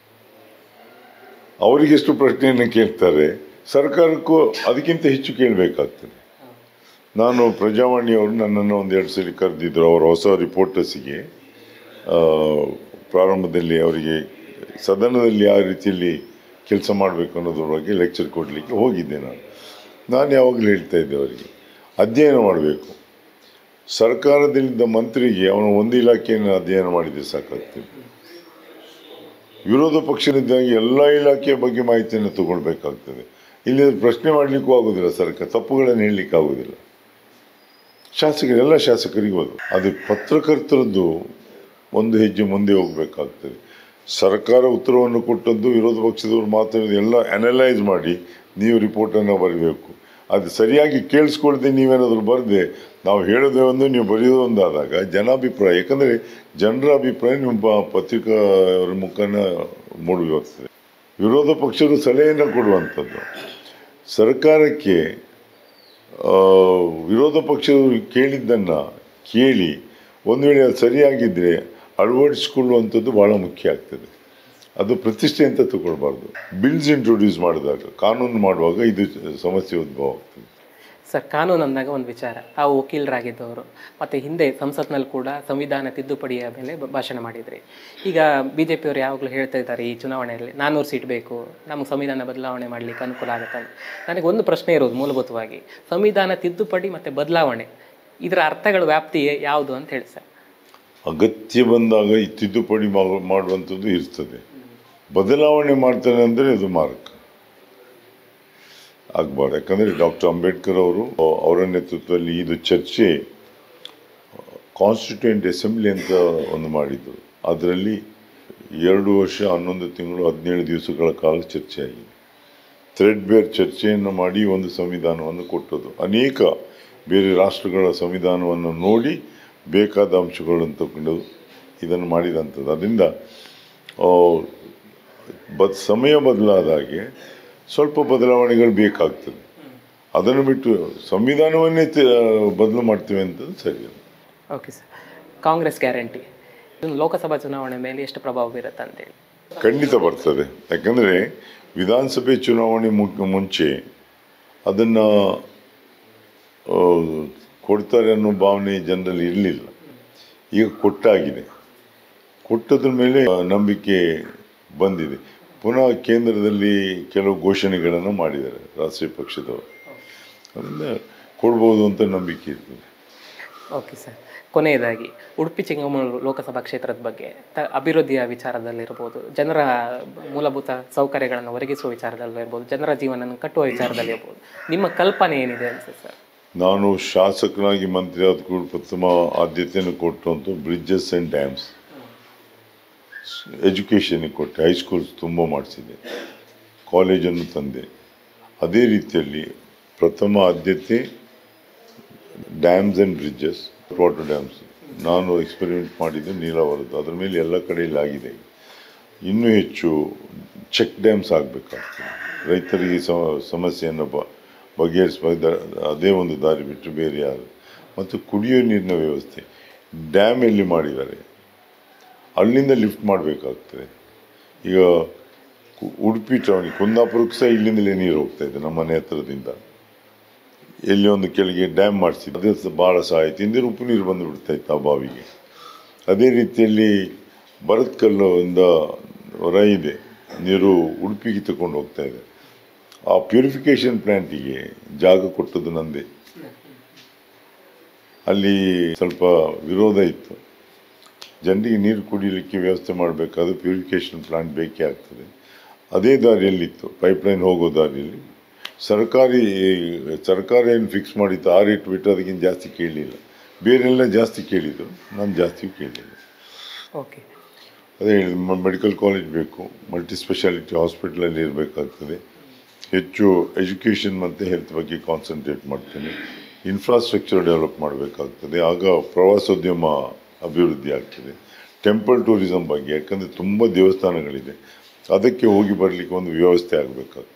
Speaker 1: ಅವರಿಗೆಷ್ಟು ಪ್ರಶ್ನೆಯನ್ನು ಕೇಳ್ತಾರೆ, ಸರ್ಕಾರಕ್ಕೂ ಅದಕ್ಕಿಂತ ಹೆಚ್ಚು ಕೇಳಬೇಕಾಗ್ತದೆ. ನಾನು ಪ್ರಜಾವಾಣಿಯವರು ನನ್ನನ್ನು ಒಂದು ಎರಡು ಸಲ ಕರೆದಿದ್ದರು ಅವರ ಹೊಸ ರಿಪೋರ್ಟರ್ಸಿಗೆ. ಪ್ರಾರಂಭದಲ್ಲಿ ಅವರಿಗೆ ಸದನದಲ್ಲಿ ಯಾವ ರೀತಿಯಲ್ಲಿ ಕೆಲಸ ಮಾಡಬೇಕು ಅನ್ನೋದ್ರ ಬಗ್ಗೆ ಲೆಕ್ಚರ್ ಕೊಡಲಿಕ್ಕೆ ಹೋಗಿದ್ದೆ. ನಾನು ನಾನು ಯಾವಾಗಲೂ ಹೇಳ್ತಾ ಇದ್ದೆ ಅವರಿಗೆ, ಅಧ್ಯಯನ ಮಾಡಬೇಕು. ಸರ್ಕಾರದಲ್ಲಿದ್ದ ಮಂತ್ರಿಗೆ ಅವನು ಒಂದು ಇಲಾಖೆಯನ್ನು ಅಧ್ಯಯನ ಮಾಡಿದರೆ ಸಾಕಾಗ್ತದೆ. ವಿರೋಧ ಪಕ್ಷದಿದ್ದಾಗ ಎಲ್ಲ ಇಲಾಖೆಯ ಬಗ್ಗೆ ಮಾಹಿತಿಯನ್ನು ತಗೊಳ್ಬೇಕಾಗ್ತದೆ. ಇಲ್ಲಿ ಪ್ರಶ್ನೆ ಮಾಡಲಿಕ್ಕೂ ಆಗೋದಿಲ್ಲ, ಸರ್ಕಾರ ತಪ್ಪುಗಳನ್ನು ಹೇಳಲಿಕ್ಕೆ ಆಗೋದಿಲ್ಲ. ಶಾಸಕರು, ಎಲ್ಲ ಶಾಸಕರಿಗೂ ಅದು ಅದು ಪತ್ರಕರ್ತರದ್ದು ಒಂದು ಹೆಜ್ಜೆ ಮುಂದೆ ಹೋಗಬೇಕಾಗ್ತದೆ. ಸರ್ಕಾರ ಉತ್ತರವನ್ನು ಕೊಟ್ಟದ್ದು, ವಿರೋಧ ಪಕ್ಷದವರು ಮಾತಾಡೋದು ಎಲ್ಲ ಅನಲೈಸ್ ಮಾಡಿ ನೀವು ರಿಪೋರ್ಟನ್ನು ಬರೀಬೇಕು. ಅದು ಸರಿಯಾಗಿ ಕೇಳಿಸ್ಕೊಳ್ದೆ ನೀವೇನಾದರೂ ಬರದೆ ನಾವು ಹೇಳೋದೇ ಒಂದು, ನೀವು ಬರೆಯೋದು ಒಂದು ಆದಾಗ ಜನಾಭಿಪ್ರಾಯ, ಯಾಕಂದರೆ ಜನರ ಅಭಿಪ್ರಾಯ ನಿಮ್ಮ ಪತ್ರಿಕೆಯವರ ಮುಖಾನ ಮೂಡಬೇಕಾಗ್ತದೆ. ವಿರೋಧ ಪಕ್ಷರು ಸಲಹೆಯನ್ನು ಕೊಡುವಂಥದ್ದು ಸರ್ಕಾರಕ್ಕೆ. ವಿರೋಧ ಪಕ್ಷದವರು ಕೇಳಿದ್ದನ್ನು ಕೇಳಿ ಒಂದು ವೇಳೆ ಅದು ಸರಿಯಾಗಿದ್ದರೆ ಅಳವಡಿಸಿಕೊಳ್ಳುವಂಥದ್ದು ಭಾಳ ಮುಖ್ಯ ಆಗ್ತದೆ. ಅದು ಪ್ರತಿಷ್ಠೆ ಅಂತ ತಗೊಳ್ಬಾರ್ದು. ಬಿಲ್ಸ್ ಇಂಟ್ರೊಡ್ಯೂಸ್ ಮಾಡಿದಾಗ, ಕಾನೂನು ಮಾಡುವಾಗ ಇದು ಸಮಸ್ಯೆ ಉದ್ಭವ ಆಗ್ತದೆ.
Speaker 2: ಸರ್, ಕಾನೂನು ಅಂದಾಗ ಒಂದು ವಿಚಾರ, ತಾವು ವಕೀಲರಾಗಿದ್ದವರು ಮತ್ತು ಹಿಂದೆ ಸಂಸತ್ನಲ್ಲಿ ಕೂಡ ಸಂವಿಧಾನ ತಿದ್ದುಪಡಿಯ ಮೇಲೆ ಭಾಷಣ ಮಾಡಿದ್ರಿ. ಈಗ ಬಿ ಜೆ ಪಿಯವರು ಯಾವಾಗಲೂ ಹೇಳ್ತಾ ಇದ್ದಾರೆ ಈ ಚುನಾವಣೆಯಲ್ಲಿ ನಾನ್ನೂರು ಸೀಟ್ ಬೇಕು, ನಮಗೆ ಸಂವಿಧಾನ ಬದಲಾವಣೆ ಮಾಡಲಿಕ್ಕೆ ಅನುಕೂಲ ಆಗುತ್ತೆ. ನನಗೊಂದು ಪ್ರಶ್ನೆ ಇರೋದು ಮೂಲಭೂತವಾಗಿ, ಸಂವಿಧಾನ ತಿದ್ದುಪಡಿ ಮತ್ತು ಬದಲಾವಣೆ ಇದರ ಅರ್ಥಗಳ ವ್ಯಾಪ್ತಿ ಯಾವುದು ಅಂತ ಹೇಳಿ ಸರ್.
Speaker 1: ಅಗತ್ಯ ಬಂದಾಗ ಈ ತಿದ್ದುಪಡಿ ಮಾಡುವಂಥದ್ದು ಇರ್ತದೆ. ಬದಲಾವಣೆ ಮಾಡ್ತಾರೆ ಅಂದರೆ ಅದು ಮಾರ್ಕ್ ಆಗಬಾರ್ದು. ಯಾಕಂದರೆ ಡಾಕ್ಟರ್ ಅಂಬೇಡ್ಕರ್ ಅವರು ಅವರ ನೇತೃತ್ವದಲ್ಲಿ ಇದು ಚರ್ಚೆ ಕಾನ್ಸ್ಟಿಟ್ಯೂಯೆಂಟ್ ಅಸೆಂಬ್ಲಿ ಅಂತ ಒಂದು ಮಾಡಿದರು. ಅದರಲ್ಲಿ ಎರಡು ವರ್ಷ ಹನ್ನೊಂದು ತಿಂಗಳು ಹದಿನೇಳು ದಿವಸಗಳ ಕಾಲ ಚರ್ಚೆ ಆಗಿದೆ. ಥ್ರೆಡ್ ಬೇರ್ ಚರ್ಚೆಯನ್ನು ಮಾಡಿ ಒಂದು ಸಂವಿಧಾನವನ್ನು ಕೊಟ್ಟದ್ದು. ಅನೇಕ ಬೇರೆ ರಾಷ್ಟ್ರಗಳ ಸಂವಿಧಾನವನ್ನು ನೋಡಿ ಬೇಕಾದ ಅಂಶಗಳನ್ನು ತಗೊಂಡು ಇದನ್ನು ಮಾಡಿದಂಥದ್ದು. ಅದರಿಂದ ಬದ್ ಸಮಯ ಬದಲಾದಾಗೆ ಸ್ವಲ್ಪ ಬದಲಾವಣೆಗಳು ಬೇಕಾಗ್ತದೆ. ಅದನ್ನು ಬಿಟ್ಟು ಸಂವಿಧಾನವನ್ನೇ ಬದಲು ಮಾಡ್ತೀವಿ ಅಂತದ್ದು ಸರಿ.
Speaker 2: Okay sir, Congress guarantee Lok Sabha ಚುನಾವಣೆ ಮೇಲೆ ಎಷ್ಟು ಪ್ರಭಾವ ಬೀರುತ್ತೆ ಅಂತೇಳಿ?
Speaker 1: ಖಂಡಿತ ಬರ್ತದೆ. ಯಾಕಂದರೆ ವಿಧಾನಸಭೆ ಚುನಾವಣೆ ಮುಂಚೆ ಅದನ್ನು ಕೊಡ್ತಾರೆ ಅನ್ನೋ ಭಾವನೆ ಜನರಲ್ಲಿ ಇರಲಿಲ್ಲ. ಈಗ ಕೊಟ್ಟಾಗಿದೆ. ಕೊಟ್ಟದ್ರ ಮೇಲೆ ನಂಬಿಕೆ ಬಂದಿದೆ. ಪುನಃ ಕೇಂದ್ರದಲ್ಲಿ ಕೆಲವು ಘೋಷಣೆಗಳನ್ನು ಮಾಡಿದ್ದಾರೆ ರಾಷ್ಟ್ರೀಯ ಪಕ್ಷದವರು. ಅದರಿಂದ ಕೊಡ್ಬೋದು ಅಂತ ನಂಬಿಕೆ ಇರ್ತದೆ.
Speaker 2: ಓಕೆ ಸರ್, ಕೊನೆಯದಾಗಿ ಉಡುಪಿ ಚಿಕ್ಕಮಗಳೂರು ಲೋಕಸಭಾ ಕ್ಷೇತ್ರದ ಬಗ್ಗೆ ತ ಅಭಿವೃದ್ಧಿಯ ವಿಚಾರದಲ್ಲಿರ್ಬೋದು, ಜನರ ಮೂಲಭೂತ ಸೌಕರ್ಯಗಳನ್ನು ಒದಗಿಸುವ ವಿಚಾರದಲ್ಲಿರ್ಬೋದು, ಜನರ ಜೀವನವನ್ನು ಕಟ್ಟುವ ವಿಚಾರದಲ್ಲಿ ಇರ್ಬೋದು, ನಿಮ್ಮ ಕಲ್ಪನೆ ಏನಿದೆ ಅನಿಸುತ್ತೆ ಸರ್?
Speaker 1: ನಾನು ಶಾಸಕನಾಗಿ ಮಂತ್ರಿ ಆದ ಕೂಡ ಪ್ರಥಮ ಆದ್ಯತೆಯನ್ನು ಕೊಟ್ಟಂತೂ ಬ್ರಿಡ್ಜಸ್ ಆ್ಯಂಡ್ ಡ್ಯಾಮ್ಸ್, ಎಜುಕೇಷನಿಗೆ ಕೊಟ್ಟೆ, ಹೈಸ್ಕೂಲ್ಸ್ ತುಂಬ ಮಾಡಿಸಿದೆ, ಕಾಲೇಜನ್ನು ತಂದೆ. ಅದೇ ರೀತಿಯಲ್ಲಿ ಪ್ರಥಮ ಆದ್ಯತೆ dams and bridges, water dams. ನಾನು ಎಕ್ಸ್ಪೆರಿಮೆಂಟ್ ಮಾಡಿದ್ದೆ ನೀರಾವರದ್ದು, ಅದ್ರ ಮೇಲೆ ಎಲ್ಲ ಕಡೆಯಲ್ಲಿ ಆಗಿದೆ. ಇನ್ನೂ ಹೆಚ್ಚು ಚೆಕ್ ಡ್ಯಾಮ್ಸ್ ಆಗಬೇಕಾಗ್ತದೆ. ರೈತರಿಗೆ ಸಮಸ್ಯೆಯನ್ನು ಬ ಬಗೆಹರಿಸಬೇಕು, ಅದೇ ಒಂದು ದಾರಿ ಬಿಟ್ಟು ಬೇರೆ ಯಾರು. ಮತ್ತು ಕುಡಿಯೋ ನೀರಿನ ವ್ಯವಸ್ಥೆ ಡ್ಯಾಮ್ ಎಲ್ಲಿ ಮಾಡಿದ್ದಾರೆ ಅಲ್ಲಿಂದ ಲಿಫ್ಟ್ ಮಾಡಬೇಕಾಗ್ತದೆ. ಈಗ ಉಡುಪಿ ಟೌನಿಗೆ, ಕುಂದಾಪುರಕ್ಕೆ ಸಹ ಇಲ್ಲಿಂದಲೇ ನೀರು ಹೋಗ್ತಾ ಇದೆ ನಮ್ಮ ಮನೆ ಹತ್ರದಿಂದ. ಎಲ್ಲಿ ಒಂದು ಕೆಳಗೆ ಡ್ಯಾಮ್ ಮಾಡಿಸಿದ್ದು ಅದೇ ಭಾಳ ಸಹಾಯ ಆಯಿತು. ಹಿಂದಿನ ಉಪ್ಪು ನೀರು ಬಂದು ಬಿಡ್ತಾ ಇತ್ತು ಆ ಬಾವಿಗೆ. ಅದೇ ರೀತಿಯಲ್ಲಿ ಭರತ್ಕಲ್ಲಿಂದ ಹೊರ ಇದೆ ನೀರು ಉಡುಪಿಗೆ ತಗೊಂಡು ಹೋಗ್ತಾ ಇದೆ. ಆ ಪ್ಯೂರಿಫಿಕೇಷನ್ ಪ್ಲ್ಯಾಂಟಿಗೆ ಜಾಗ ಕೊಟ್ಟದ್ದು ನಂದೇ. ಅಲ್ಲಿ ಸ್ವಲ್ಪ ವಿರೋಧ ಇತ್ತು. ಜನರಿಗೆ ನೀರು ಕುಡಿಯಲಿಕ್ಕೆ ವ್ಯವಸ್ಥೆ ಮಾಡಬೇಕಾದ್ರೆ ಪ್ಯೂರಿಫಿಕೇಷನ್ ಪ್ಲಾಂಟ್ ಬೇಕೇ ಆಗ್ತದೆ. ಅದೇ ದಾರಿಯಲ್ಲಿತ್ತು, ಪೈಪ್ಲೈನ್ ಹೋಗೋ ದಾರಿಯಲ್ಲಿ. ಸರ್ಕಾರಿ ಸರ್ಕಾರ ಏನು ಫಿಕ್ಸ್ ಮಾಡಿತ್ತು ಆ ರೇಟ್ ಬಿಟ್ಟು ಅದಕ್ಕಿಂತ ಜಾಸ್ತಿ ಕೇಳಲಿಲ್ಲ. ಬೇರೆಲ್ಲ ಜಾಸ್ತಿ ಕೇಳಿದರು, ನಾನು ಜಾಸ್ತಿ ಕೇಳಲಿಲ್ಲ.
Speaker 2: ಓಕೆ,
Speaker 1: ಅದೇ ಹೇಳಿದ ಮೆಡಿಕಲ್ ಕಾಲೇಜ್ ಬೇಕು, ಮಲ್ಟಿ ಸ್ಪೆಷಾಲಿಟಿ ಹಾಸ್ಪಿಟಲಲ್ಲಿ ಇರಬೇಕಾಗ್ತದೆ. ಹೆಚ್ಚು ಎಜುಕೇಷನ್ ಮತ್ತು ಹೆಲ್ತ್ ಬಗ್ಗೆ ಕಾನ್ಸಂಟ್ರೇಟ್ ಮಾಡ್ತೇನೆ. ಇನ್ಫ್ರಾಸ್ಟ್ರಕ್ಚರ್ ಡೆವಲಪ್ ಮಾಡಬೇಕಾಗ್ತದೆ, ಆಗ ಪ್ರವಾಸೋದ್ಯಮ ಅಭಿವೃದ್ಧಿ ಆಗ್ತದೆ. ಟೆಂಪಲ್ ಟೂರಿಸಮ್ ಬಗ್ಗೆ, ಯಾಕಂದರೆ ತುಂಬ ದೇವಸ್ಥಾನಗಳಿದೆ, ಅದಕ್ಕೆ ಹೋಗಿ ಬರಲಿಕ್ಕೆ ಒಂದು ವ್ಯವಸ್ಥೆ ಆಗಬೇಕಾಗ್ತದೆ.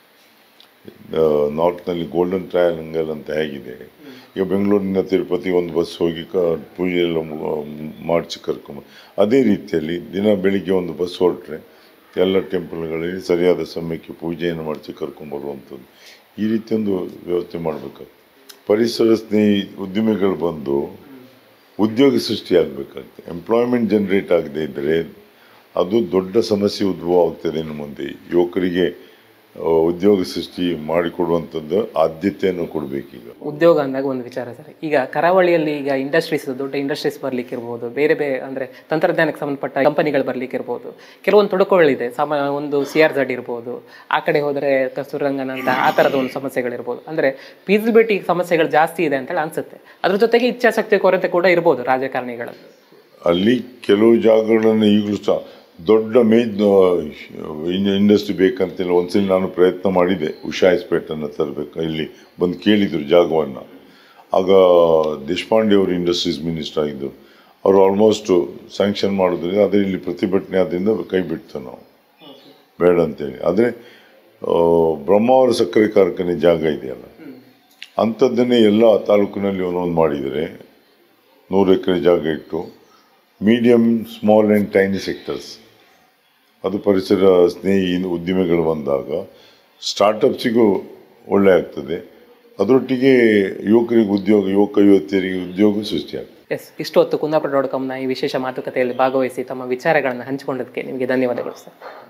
Speaker 1: ನಾರ್ತ್ನಲ್ಲಿ ಗೋಲ್ಡನ್ ಟ್ರಯಾಂಗಲ್ ಅಂತ ಹೇಗಿದೆ, ಈಗ ಬೆಂಗಳೂರಿನ ತಿರುಪತಿ ಒಂದು ಬಸ್ ಹೋಗಿ ಕ ಪೂಜೆ ಎಲ್ಲ ಮಾಡಿಸಿ ಕರ್ಕೊಂಬ. ಅದೇ ರೀತಿಯಲ್ಲಿ ದಿನ ಬೆಳಿಗ್ಗೆ ಒಂದು ಬಸ್ ಹೊರಟ್ರೆ ಎಲ್ಲ ಟೆಂಪಲ್ಗಳಲ್ಲಿ ಸರಿಯಾದ ಸಮಯಕ್ಕೆ ಪೂಜೆಯನ್ನು ಮಾಡಿಸಿ ಕರ್ಕೊಂಬರುವಂಥದ್ದು. ಈ ರೀತಿ ಒಂದು ವ್ಯವಸ್ಥೆ ಮಾಡಬೇಕಾಗ್ತದೆ. ಪರಿಸರ ಸ್ನೇಹಿ ಉದ್ಯಮಿಗಳು ಬಂದು ಉದ್ಯೋಗ ಸೃಷ್ಟಿ ಆಗಬೇಕಾಗ್ತದೆ. ಎಂಪ್ಲಾಯ್ಮೆಂಟ್ ಜನ್ರೇಟ್ ಆಗದೇ ಇದ್ದರೆ ಅದು ದೊಡ್ಡ ಸಮಸ್ಯೆ ಉದ್ಭವ ಆಗ್ತದೆ. ಇನ್ನು ಮುಂದೆ ಯುವಕರಿಗೆ ಉದ್ಯೋಗ ಸೃಷ್ಟಿ ಮಾಡಿಕೊಡುವಂಥದ್ದು ಆದ್ಯತೆಯನ್ನು ಕೊಡಬೇಕೀಗ.
Speaker 2: ಉದ್ಯೋಗ ಅಂದಾಗ ಒಂದು ವಿಚಾರ ಸರ್, ಈಗ ಕರಾವಳಿಯಲ್ಲಿ ಈಗ ಇಂಡಸ್ಟ್ರೀಸ್, ದೊಡ್ಡ ಇಂಡಸ್ಟ್ರೀಸ್ ಬರ್ಲಿಕ್ಕಿರ್ಬೋದು, ಬೇರೆ ಬೇರೆ ಅಂದರೆ ತಂತ್ರಜ್ಞಾನಕ್ಕೆ ಸಂಬಂಧಪಟ್ಟ ಕಂಪನಿಗಳು ಬರ್ಲಿಕ್ಕಿರ್ಬೋದು, ಕೆಲವೊಂದು ತೊಡಕುಗಳಿದೆ. ಸಮ ಒಂದು ಸಿ ಆರ್ ಝಡ್ ಇರ್ಬೋದು, ಆ ಕಡೆ ಹೋದರೆ ಕಸ್ತೂರಿರಂಗನ್ ಅಂತ ಆ ಥರದ ಒಂದು ಸಮಸ್ಯೆಗಳಿರ್ಬೋದು. ಅಂದರೆ ಫೀಸಿಬಿಲಿಟಿ ಸಮಸ್ಯೆಗಳು ಜಾಸ್ತಿ ಇದೆ ಅಂತೇಳಿ ಅನಿಸುತ್ತೆ. ಅದ್ರ ಜೊತೆಗೆ ಇಚ್ಛಾಶಕ್ತಿ ಕೊರತೆ ಕೂಡ ಇರ್ಬೋದು ರಾಜಕಾರಣಿಗಳಲ್ಲಿ.
Speaker 1: ಅಲ್ಲಿ ಕೆಲವು ಜಾಗಗಳನ್ನು ಈಗಲೂ ಸಹ ದೊಡ್ಡ ಮೇಜ್ ಇಂಡಸ್ಟ್ರಿ ಬೇಕಂತಿಲ್ಲ. ಒಂದ್ಸಲ ನಾನು ಪ್ರಯತ್ನ ಮಾಡಿದೆ, ಉಷಾ ಇಸ್ಪೇಟನ್ನು ತರಬೇಕು, ಇಲ್ಲಿ ಬಂದು ಕೇಳಿದರು ಜಾಗವನ್ನು. ಆಗ ದೇಶಪಾಂಡೆ ಅವರು ಇಂಡಸ್ಟ್ರೀಸ್ ಮಿನಿಸ್ಟರ್ ಆಗಿದ್ದರು. ಅವರು ಆಲ್ಮೋಸ್ಟ್ ಸ್ಯಾಂಕ್ಷನ್ ಮಾಡೋದ್ರಿಂದ ಅದೇ ಇಲ್ಲಿ ಪ್ರತಿಭಟನೆ ಆದ್ದರಿಂದ ಕೈ ಬಿಡ್ತು ನಾವು, ಬೇಡ ಅಂತೇಳಿ. ಆದರೆ ಬ್ರಹ್ಮಾವರ ಸಕ್ಕರೆ ಕಾರ್ಖಾನೆ ಜಾಗ ಇದೆಯಲ್ಲ, ಅಂಥದ್ದನ್ನೇ ಎಲ್ಲ ತಾಲೂಕಿನಲ್ಲಿ ಒಂದೊಂದು ಮಾಡಿದರೆ ನೂರು ಎಕರೆ ಜಾಗ ಇಟ್ಟು medium small and tiny sectors, ಅದು ಪರಿಸರ ಸ್ನೇಹಿ ಉದ್ದಿಮೆಗಳು ಬಂದಾಗ ಸ್ಟಾರ್ಟಪ್ಸಿಗೂ ಒಳ್ಳೆ ಆಗ್ತದೆ. ಅದರೊಟ್ಟಿಗೆ ಯುವಕರಿಗೆ ಉದ್ಯೋಗ, ಯುವಕ ಯುವತಿಯರಿಗೆ ಉದ್ಯೋಗ ಸೃಷ್ಟಿಯಾಗ್ತದೆ.
Speaker 2: ಎಸ್, ಇಷ್ಟೊತ್ತು ಕುಂದಾಪುರ ಡಾಟ್ ಕಾಮ್ನ ಈ ವಿಶೇಷ ಮಾತುಕತೆಯಲ್ಲಿ ಭಾಗವಹಿಸಿ ತಮ್ಮ ವಿಚಾರಗಳನ್ನು ಹಂಚಿಕೊಂಡದಕ್ಕೆ ನಿಮಗೆ ಧನ್ಯವಾದಗಳು ಸರ್.